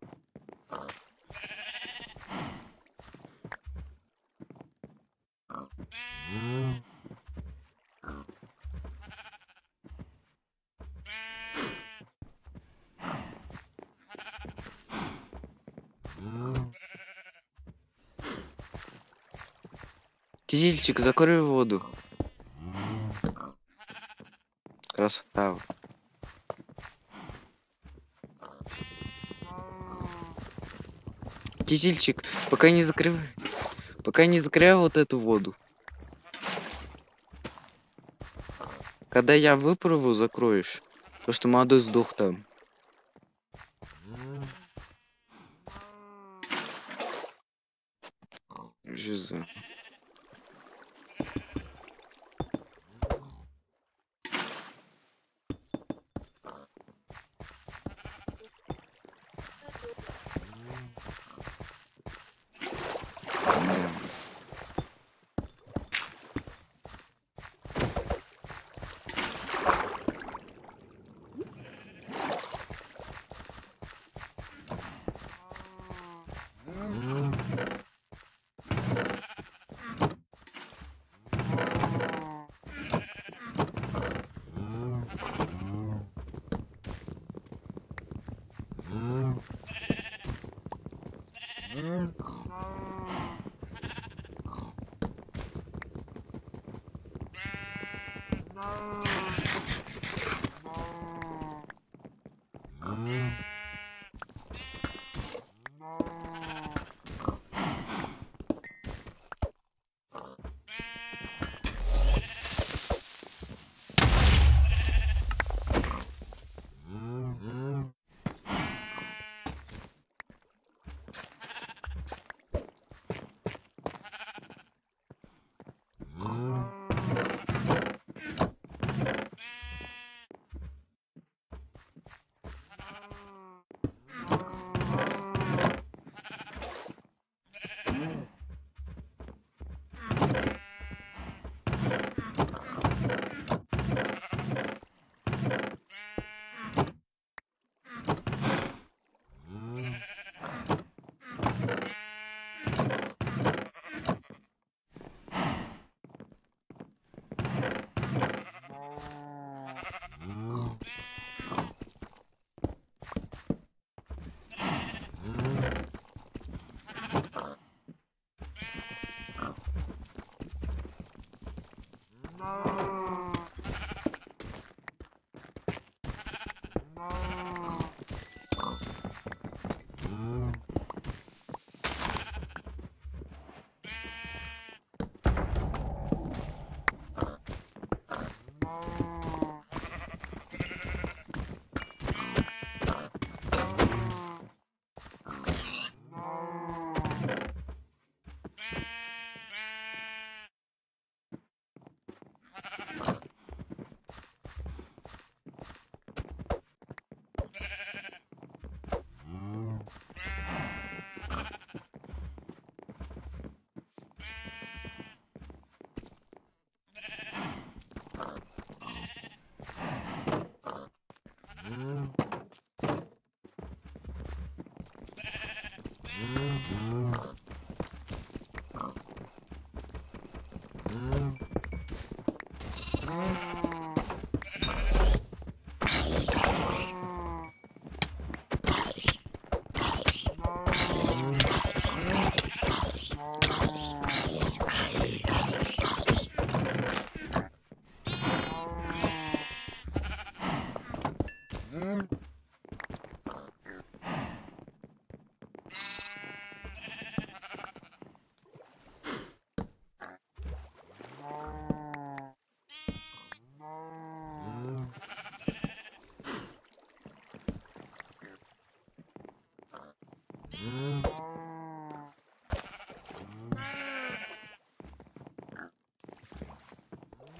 Кизильчик, закрой воду. Красава. Кизильчик, пока не закрывай. Пока не закрывай вот эту воду. Когда я выправу, закроешь. То, что молодой сдох там. Жиза.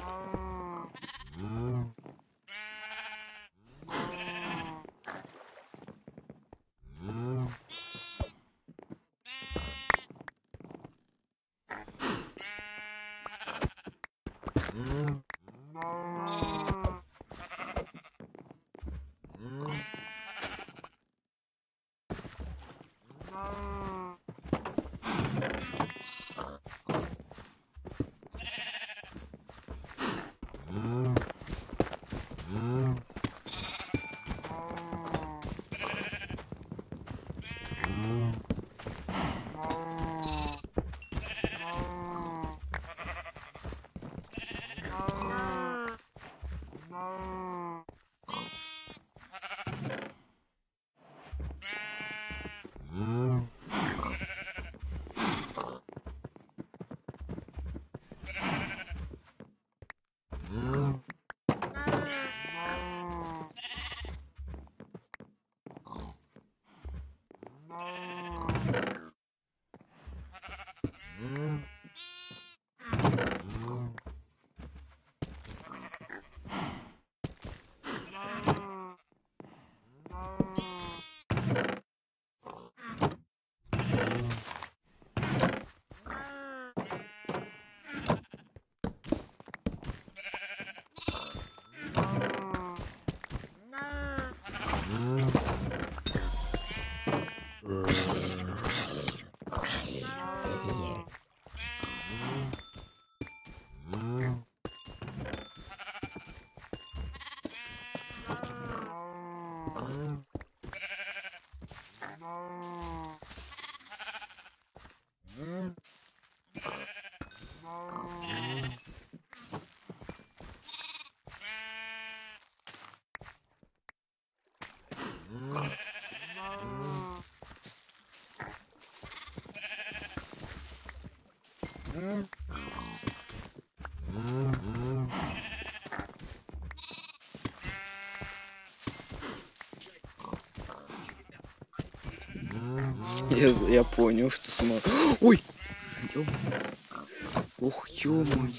Я понял, что смог. Ой! Ух, ё-моё.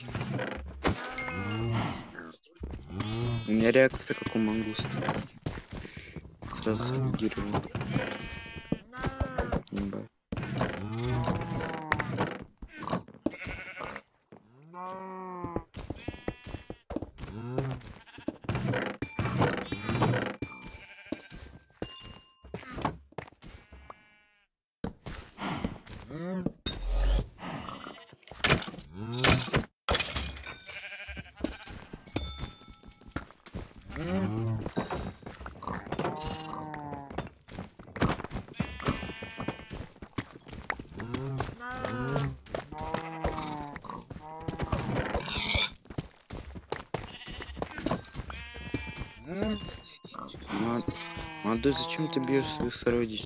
У меня реакция как у мангуста. Сразу среагировал. Имба. Молодой, зачем ты бьешь своих сородичей?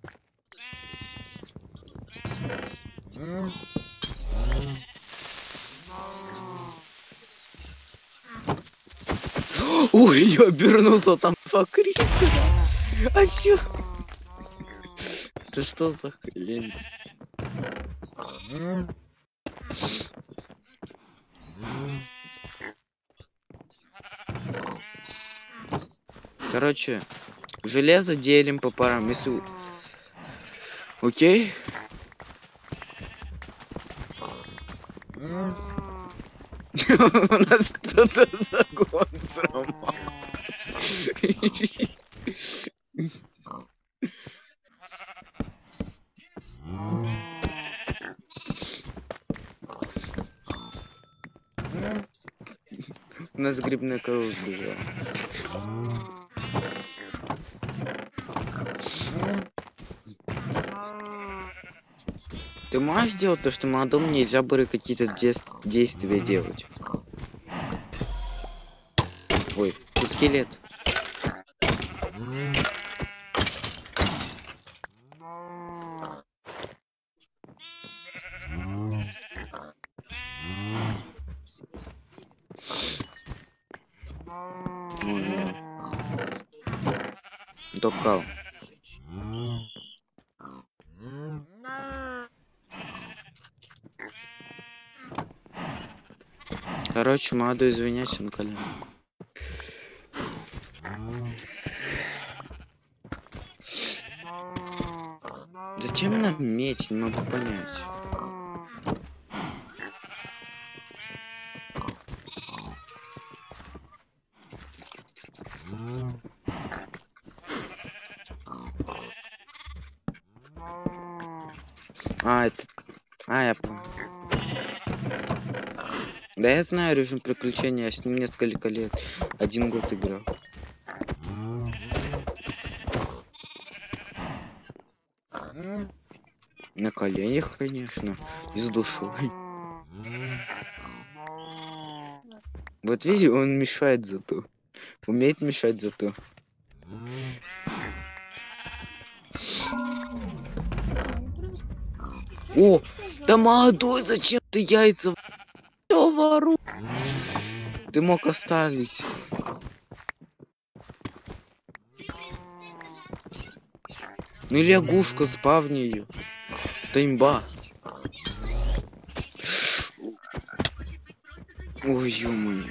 Ой, я обернулся, там два крипера. А чё? Это что за хрень? Короче, железо делим по парам, если... Окей? У нас кто-то загон сломал. У нас грибная корова сбежала. Ты можешь сделать то, что молодому нельзя было какие-то действия делать? Ой, тут скелет. Ой, нет. Докал. Короче, молодой, извиняйся на колено. Зачем нам медь? Не могу понять. А, это... А, я понял. Да я знаю режим приключения, я с ним несколько лет. 1 год играл. На коленях, конечно. И с душой. Вот видишь, он мешает зато. Умеет мешать зато. О, да молодой, зачем ты яйца вору? Ты мог оставить. Ну и лягушка, спавни ее. Это имба. Ой, ё-моё.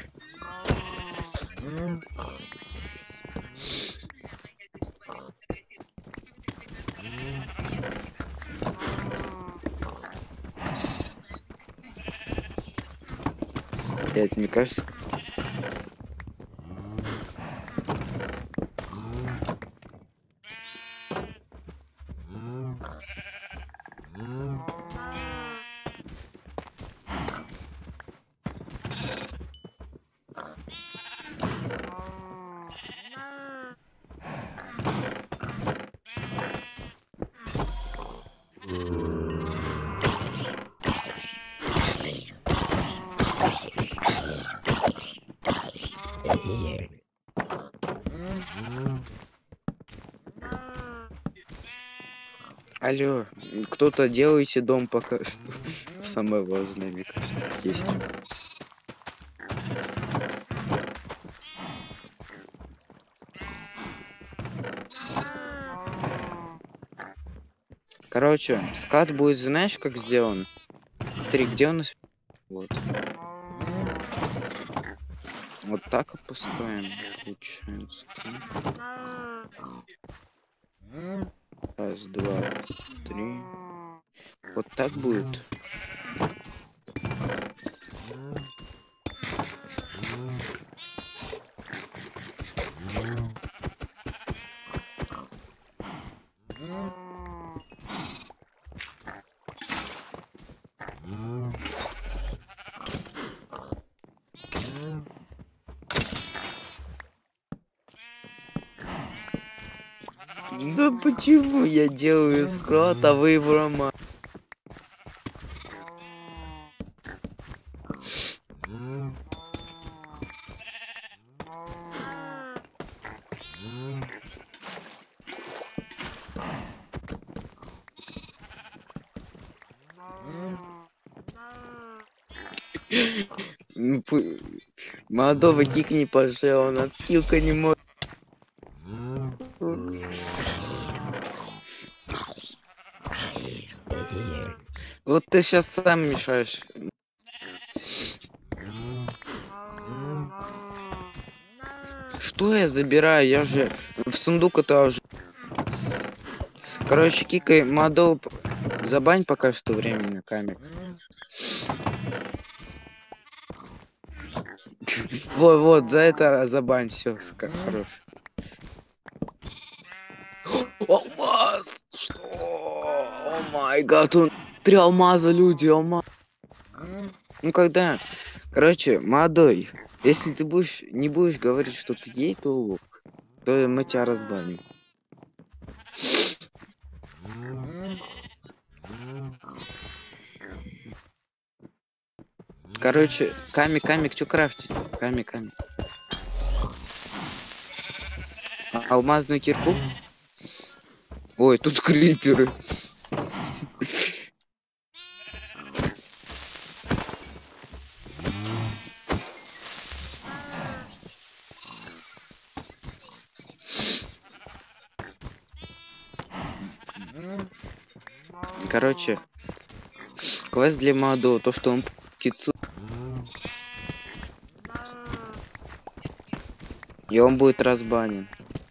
Блять, мне кажется... Алло, кто-то делайте дом пока что. Самое важное, мне кажется, есть. Короче, скат будет, знаешь, как сделан? Смотри, где у нас... Вот. Вот так опускаем, получается. Раз, два, три. Вот так будет. Да почему я делаю скрот, а вы в рома? Молодого кикни, пожалуйста, он от скилка не может. Вот ты сейчас сам мешаешь. Что я забираю? Я же в сундук это уже. Короче, кикай молодого. Забань пока что временно камик. Вот, за это забань, все, как хорош. Алмаз! Что? О май гад, он 3 алмаза, люди, алмаз. Ну когда, короче, молодой, если ты не будешь говорить, что ты гей, то мы тебя разбаним. Короче, камик, что крафтить? Камик. Алмазную кирку? Ой, тут криперы. Короче, квест для молодого, то что он кицу. И он будет разбанен.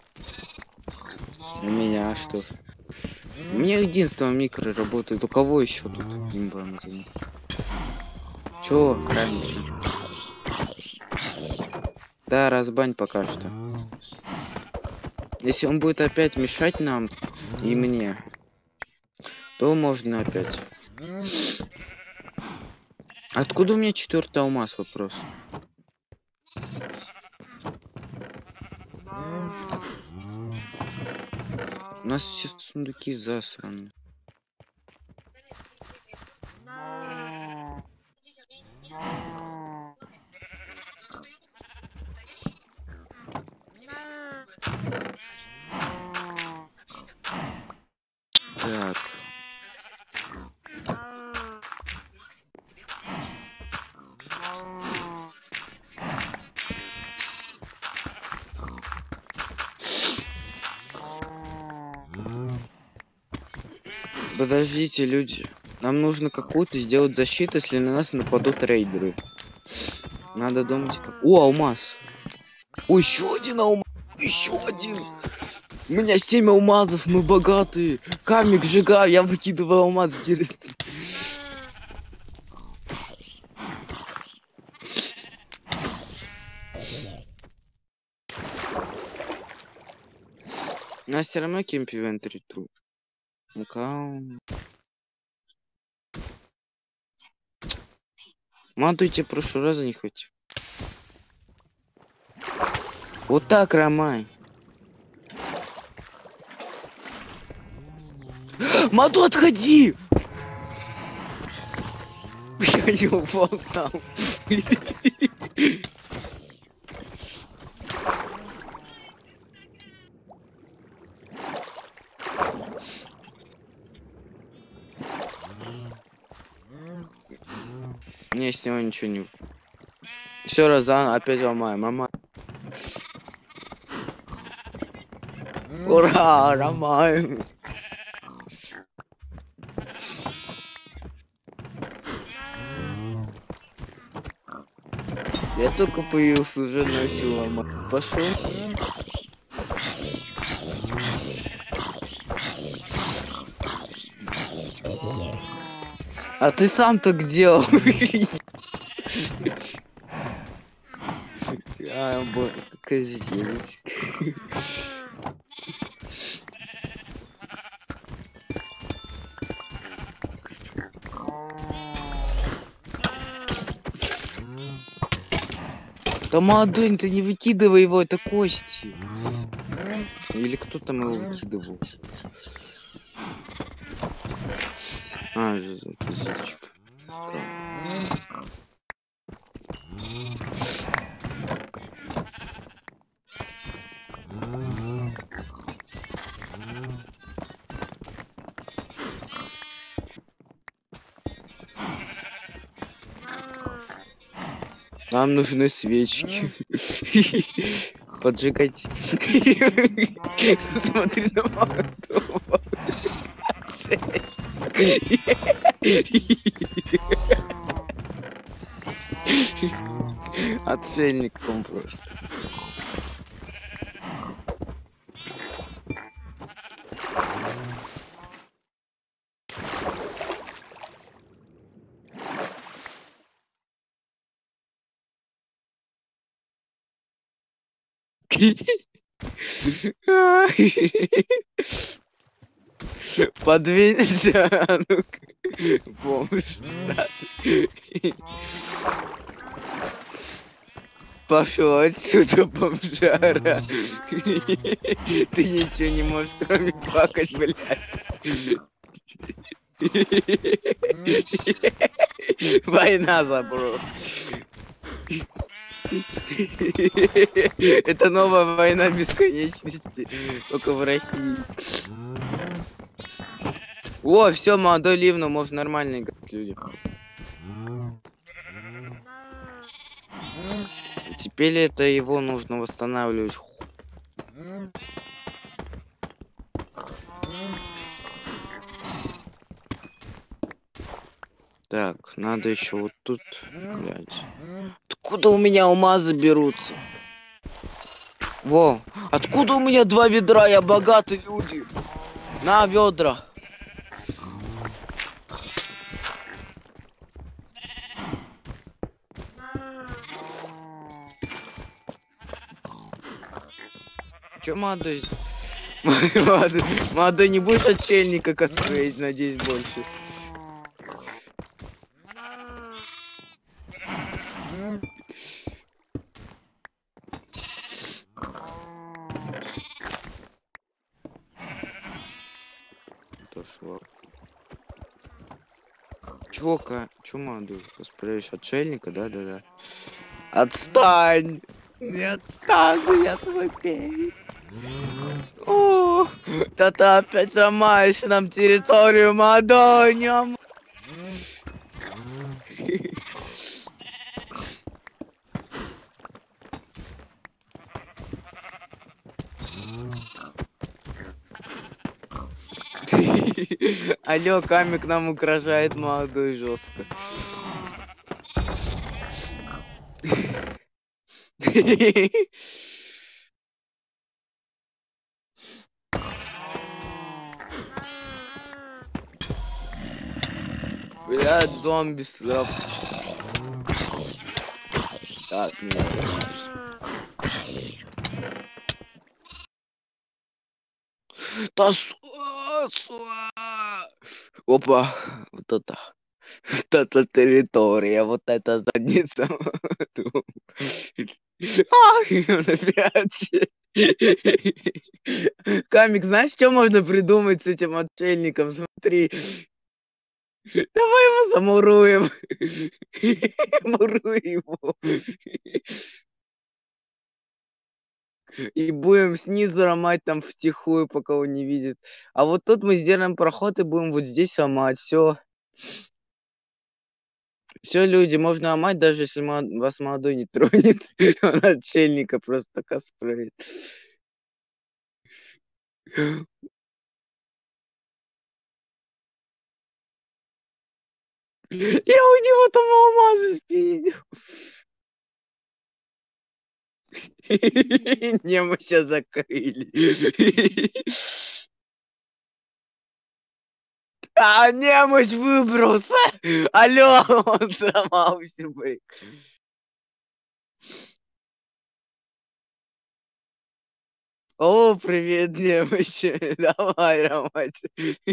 У меня что? У меня единственное микро работает. У кого еще тут имба назовем? Чё, Крамер, чё? Да, разбань пока что. Если он будет опять мешать нам и мне, то можно опять. Откуда у меня 4-й алмаз? Вопрос. У нас все сундуки засраны. Так. Подождите, люди. Нам нужно какую-то сделать защиту, если на нас нападут рейдеры. Надо думать как. О, алмаз. О, еще один алмаз. Еще один. У меня 7 алмазов, мы богатые. Камик сжигаю, я выкидываю алмаз через. У нас все равно кемпи в инвентаре труп. Ну-ка. Матуйте, прошлый раз не хоть. Вот так, Ромай. Маду, отходи! Я не упал сам. Не, с него ничего не... Все раз опять ломаем, мама. Ура, ломаем. Я только появился, уже начал ломать. Пошел. А ты сам-то где? А, боже, какая зелечка. Да, молодой, ты не выкидывай его, это кости. Или кто там его выкидывал? А, зелечка. Нам нужны свечки. Поджигать. Смотри на молотого. Отшельником просто. Подвинься, а ну-ка. Бомж. Пошел отсюда, бомжара. Ты ничего не можешь, кроме плакать, блядь. Война, забро. Это новая война бесконечности, только в России. О, все, молодой Ливно, можно нормально играть, люди. Теперь это его нужно восстанавливать. Так, надо еще вот тут, блядь. Откуда у меня алмазы берутся? Во, откуда у меня 2 ведра? Я богатый люди. На ведра. Чё, молодой? Молодой, не будешь отшельника косплеить, надеюсь, больше. То шо? Чё, молодой? Косплеишь отшельника? Да-да-да. Отстань! Не отстану, я твой пей. О, да ты опять ломаешь нам территорию, молодой, не. Алло, камик нам угрожает, молодой, жестко. Блядь, зомби срап. Так, нет. Да опа, вот это. Вот эта территория, вот эта задница. Ай, он опять. Камик, знаешь, что можно придумать с этим отшельником? Смотри. Давай его замуруем. Муруй его. И будем снизу ломать там втихую, пока он не видит. А вот тут мы сделаем проход и будем вот здесь ломать. Все. Все, люди, можно ломать, даже если вас молодой не тронет. Он отшельника просто косплеит. Я у него там алмазы спиздил. Не, мы сейчас закрыли. А, немощь выбрался. Алло, он сломался, блин. О, привет, немощь. Давай, Ромать.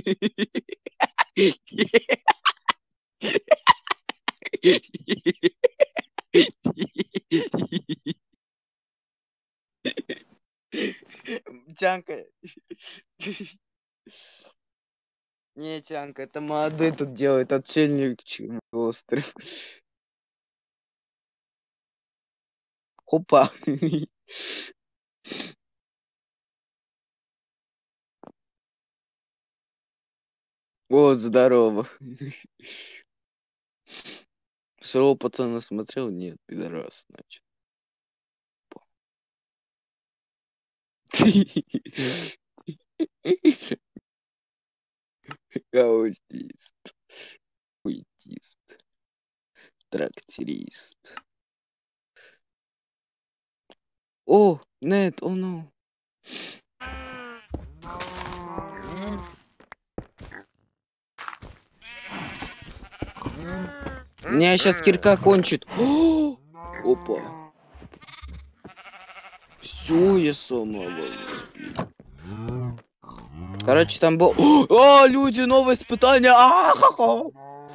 Тянка. Не, Тянка, это молодой тут делает отшельник остров. Опа. Вот, здорово. Сурового пацана смотрел? Нет, пидорас, значит. Аутист. Уитист. Трактирист. О, нет, о, ну. У меня сейчас кирка кончит. О! Опа. Все, я сломал. Короче, там был... О, люди, новое испытание. А-ха-ха.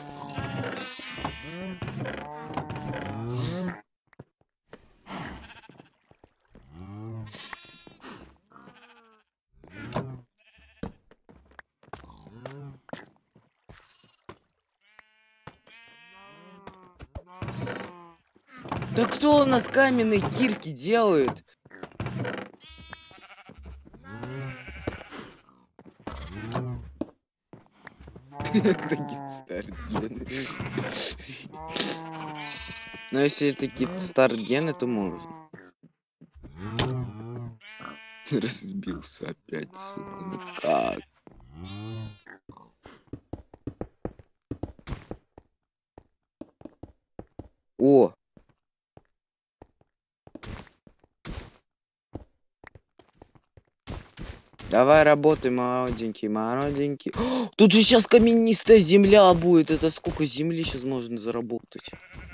Да кто у нас каменные кирки делает? Такие старгены. Но если это какие-то старгены, то можно. Разбился опять, сука, ну как? О! Давай работай, молоденький, молоденький. О, тут же сейчас каменистая земля будет. Это сколько земли сейчас можно заработать?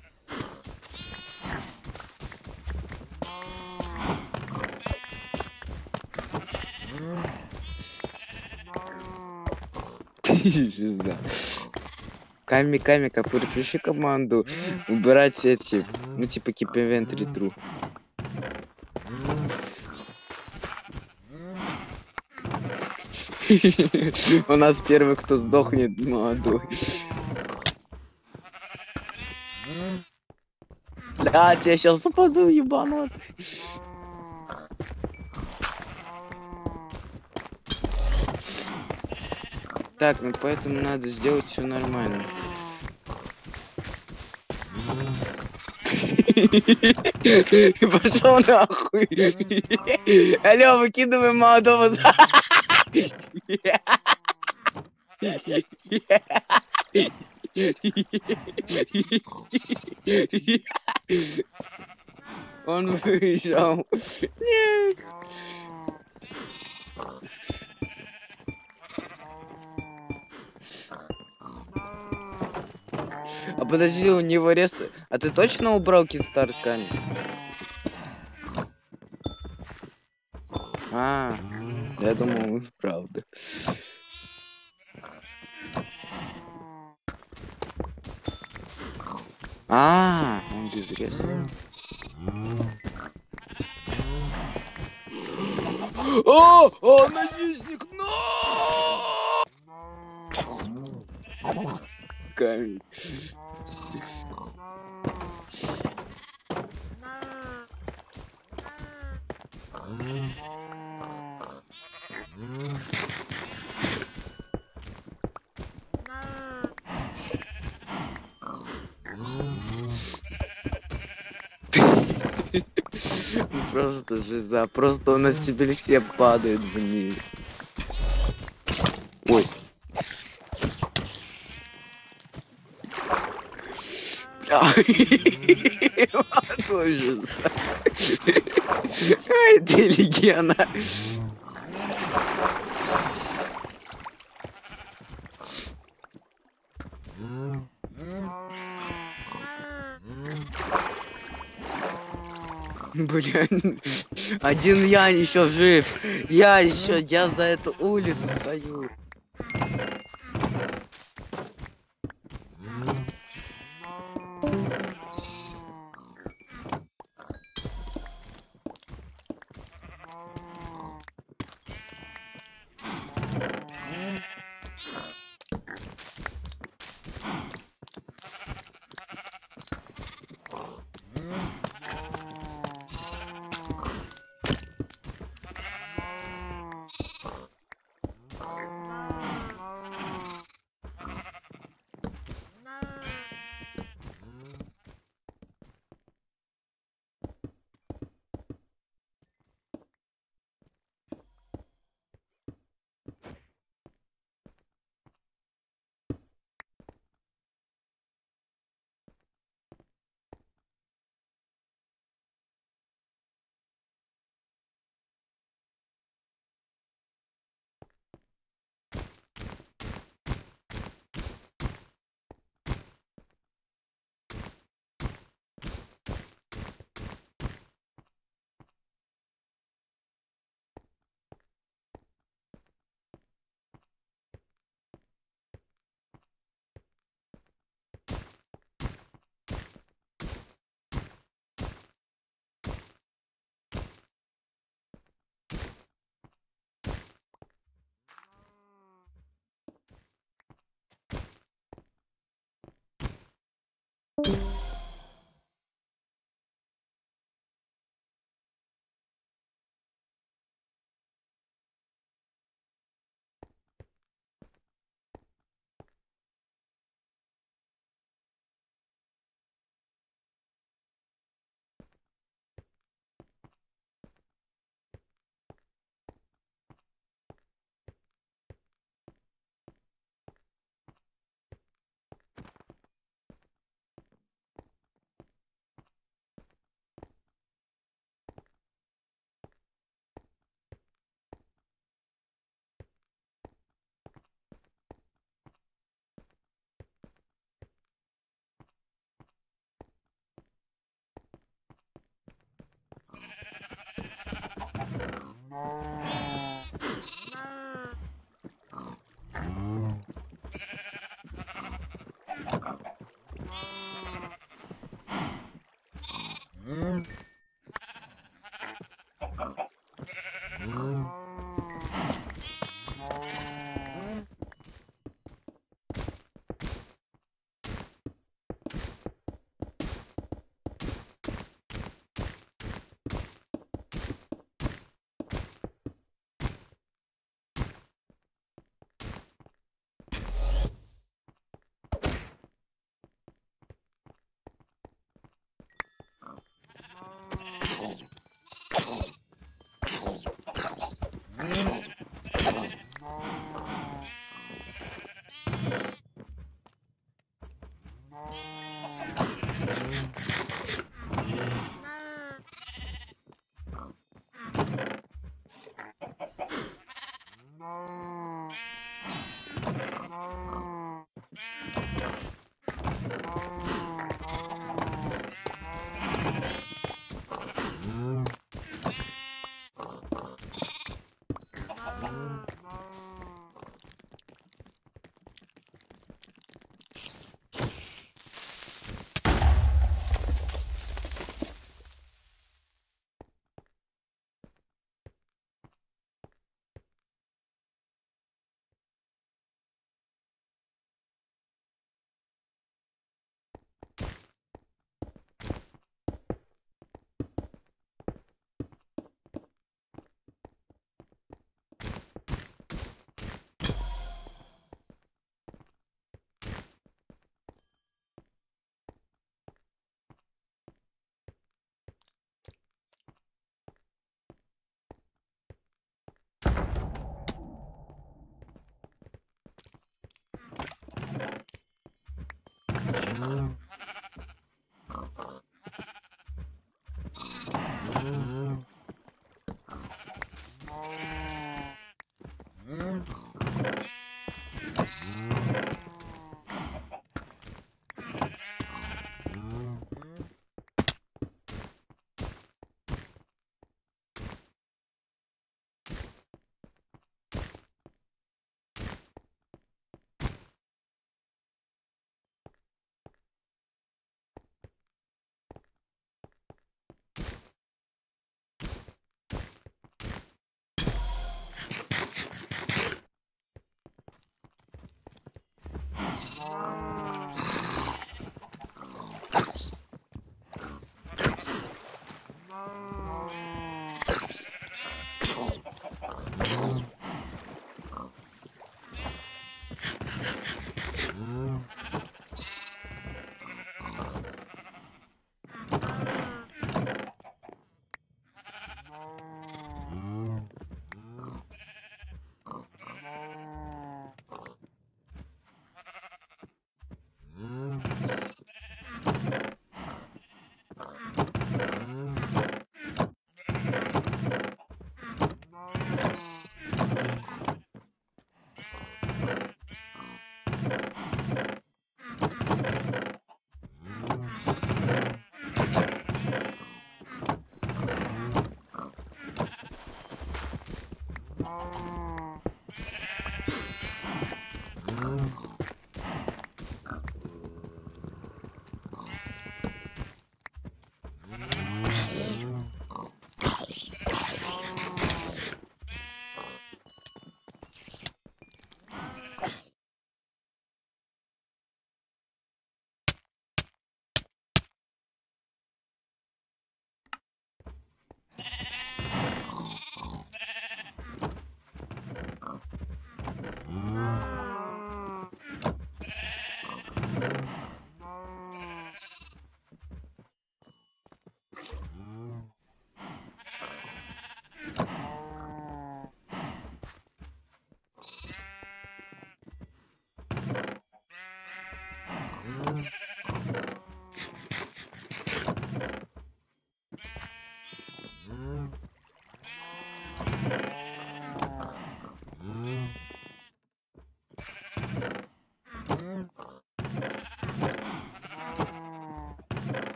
Пизда. Камика, переключи команду. Убирать эти, ну типа keep inventory true. У нас первый, кто сдохнет, молодой. Блядь, я сейчас упаду, ебанутый. Так, ну поэтому надо сделать все нормально. Пошел нахуй. Алло, выкидываем молодого. Он выезжал. Нет. А подожди, у него рез... А ты точно убрал Кидстар с камень? А, я думал, правда. А, он без реза. О, наездник, камень. Просто звезда, просто у нас теперь все падают вниз. Ой. Молодой звезда. Ай, ты легенда. Блин, один я еще жив. Я за эту улицу стою.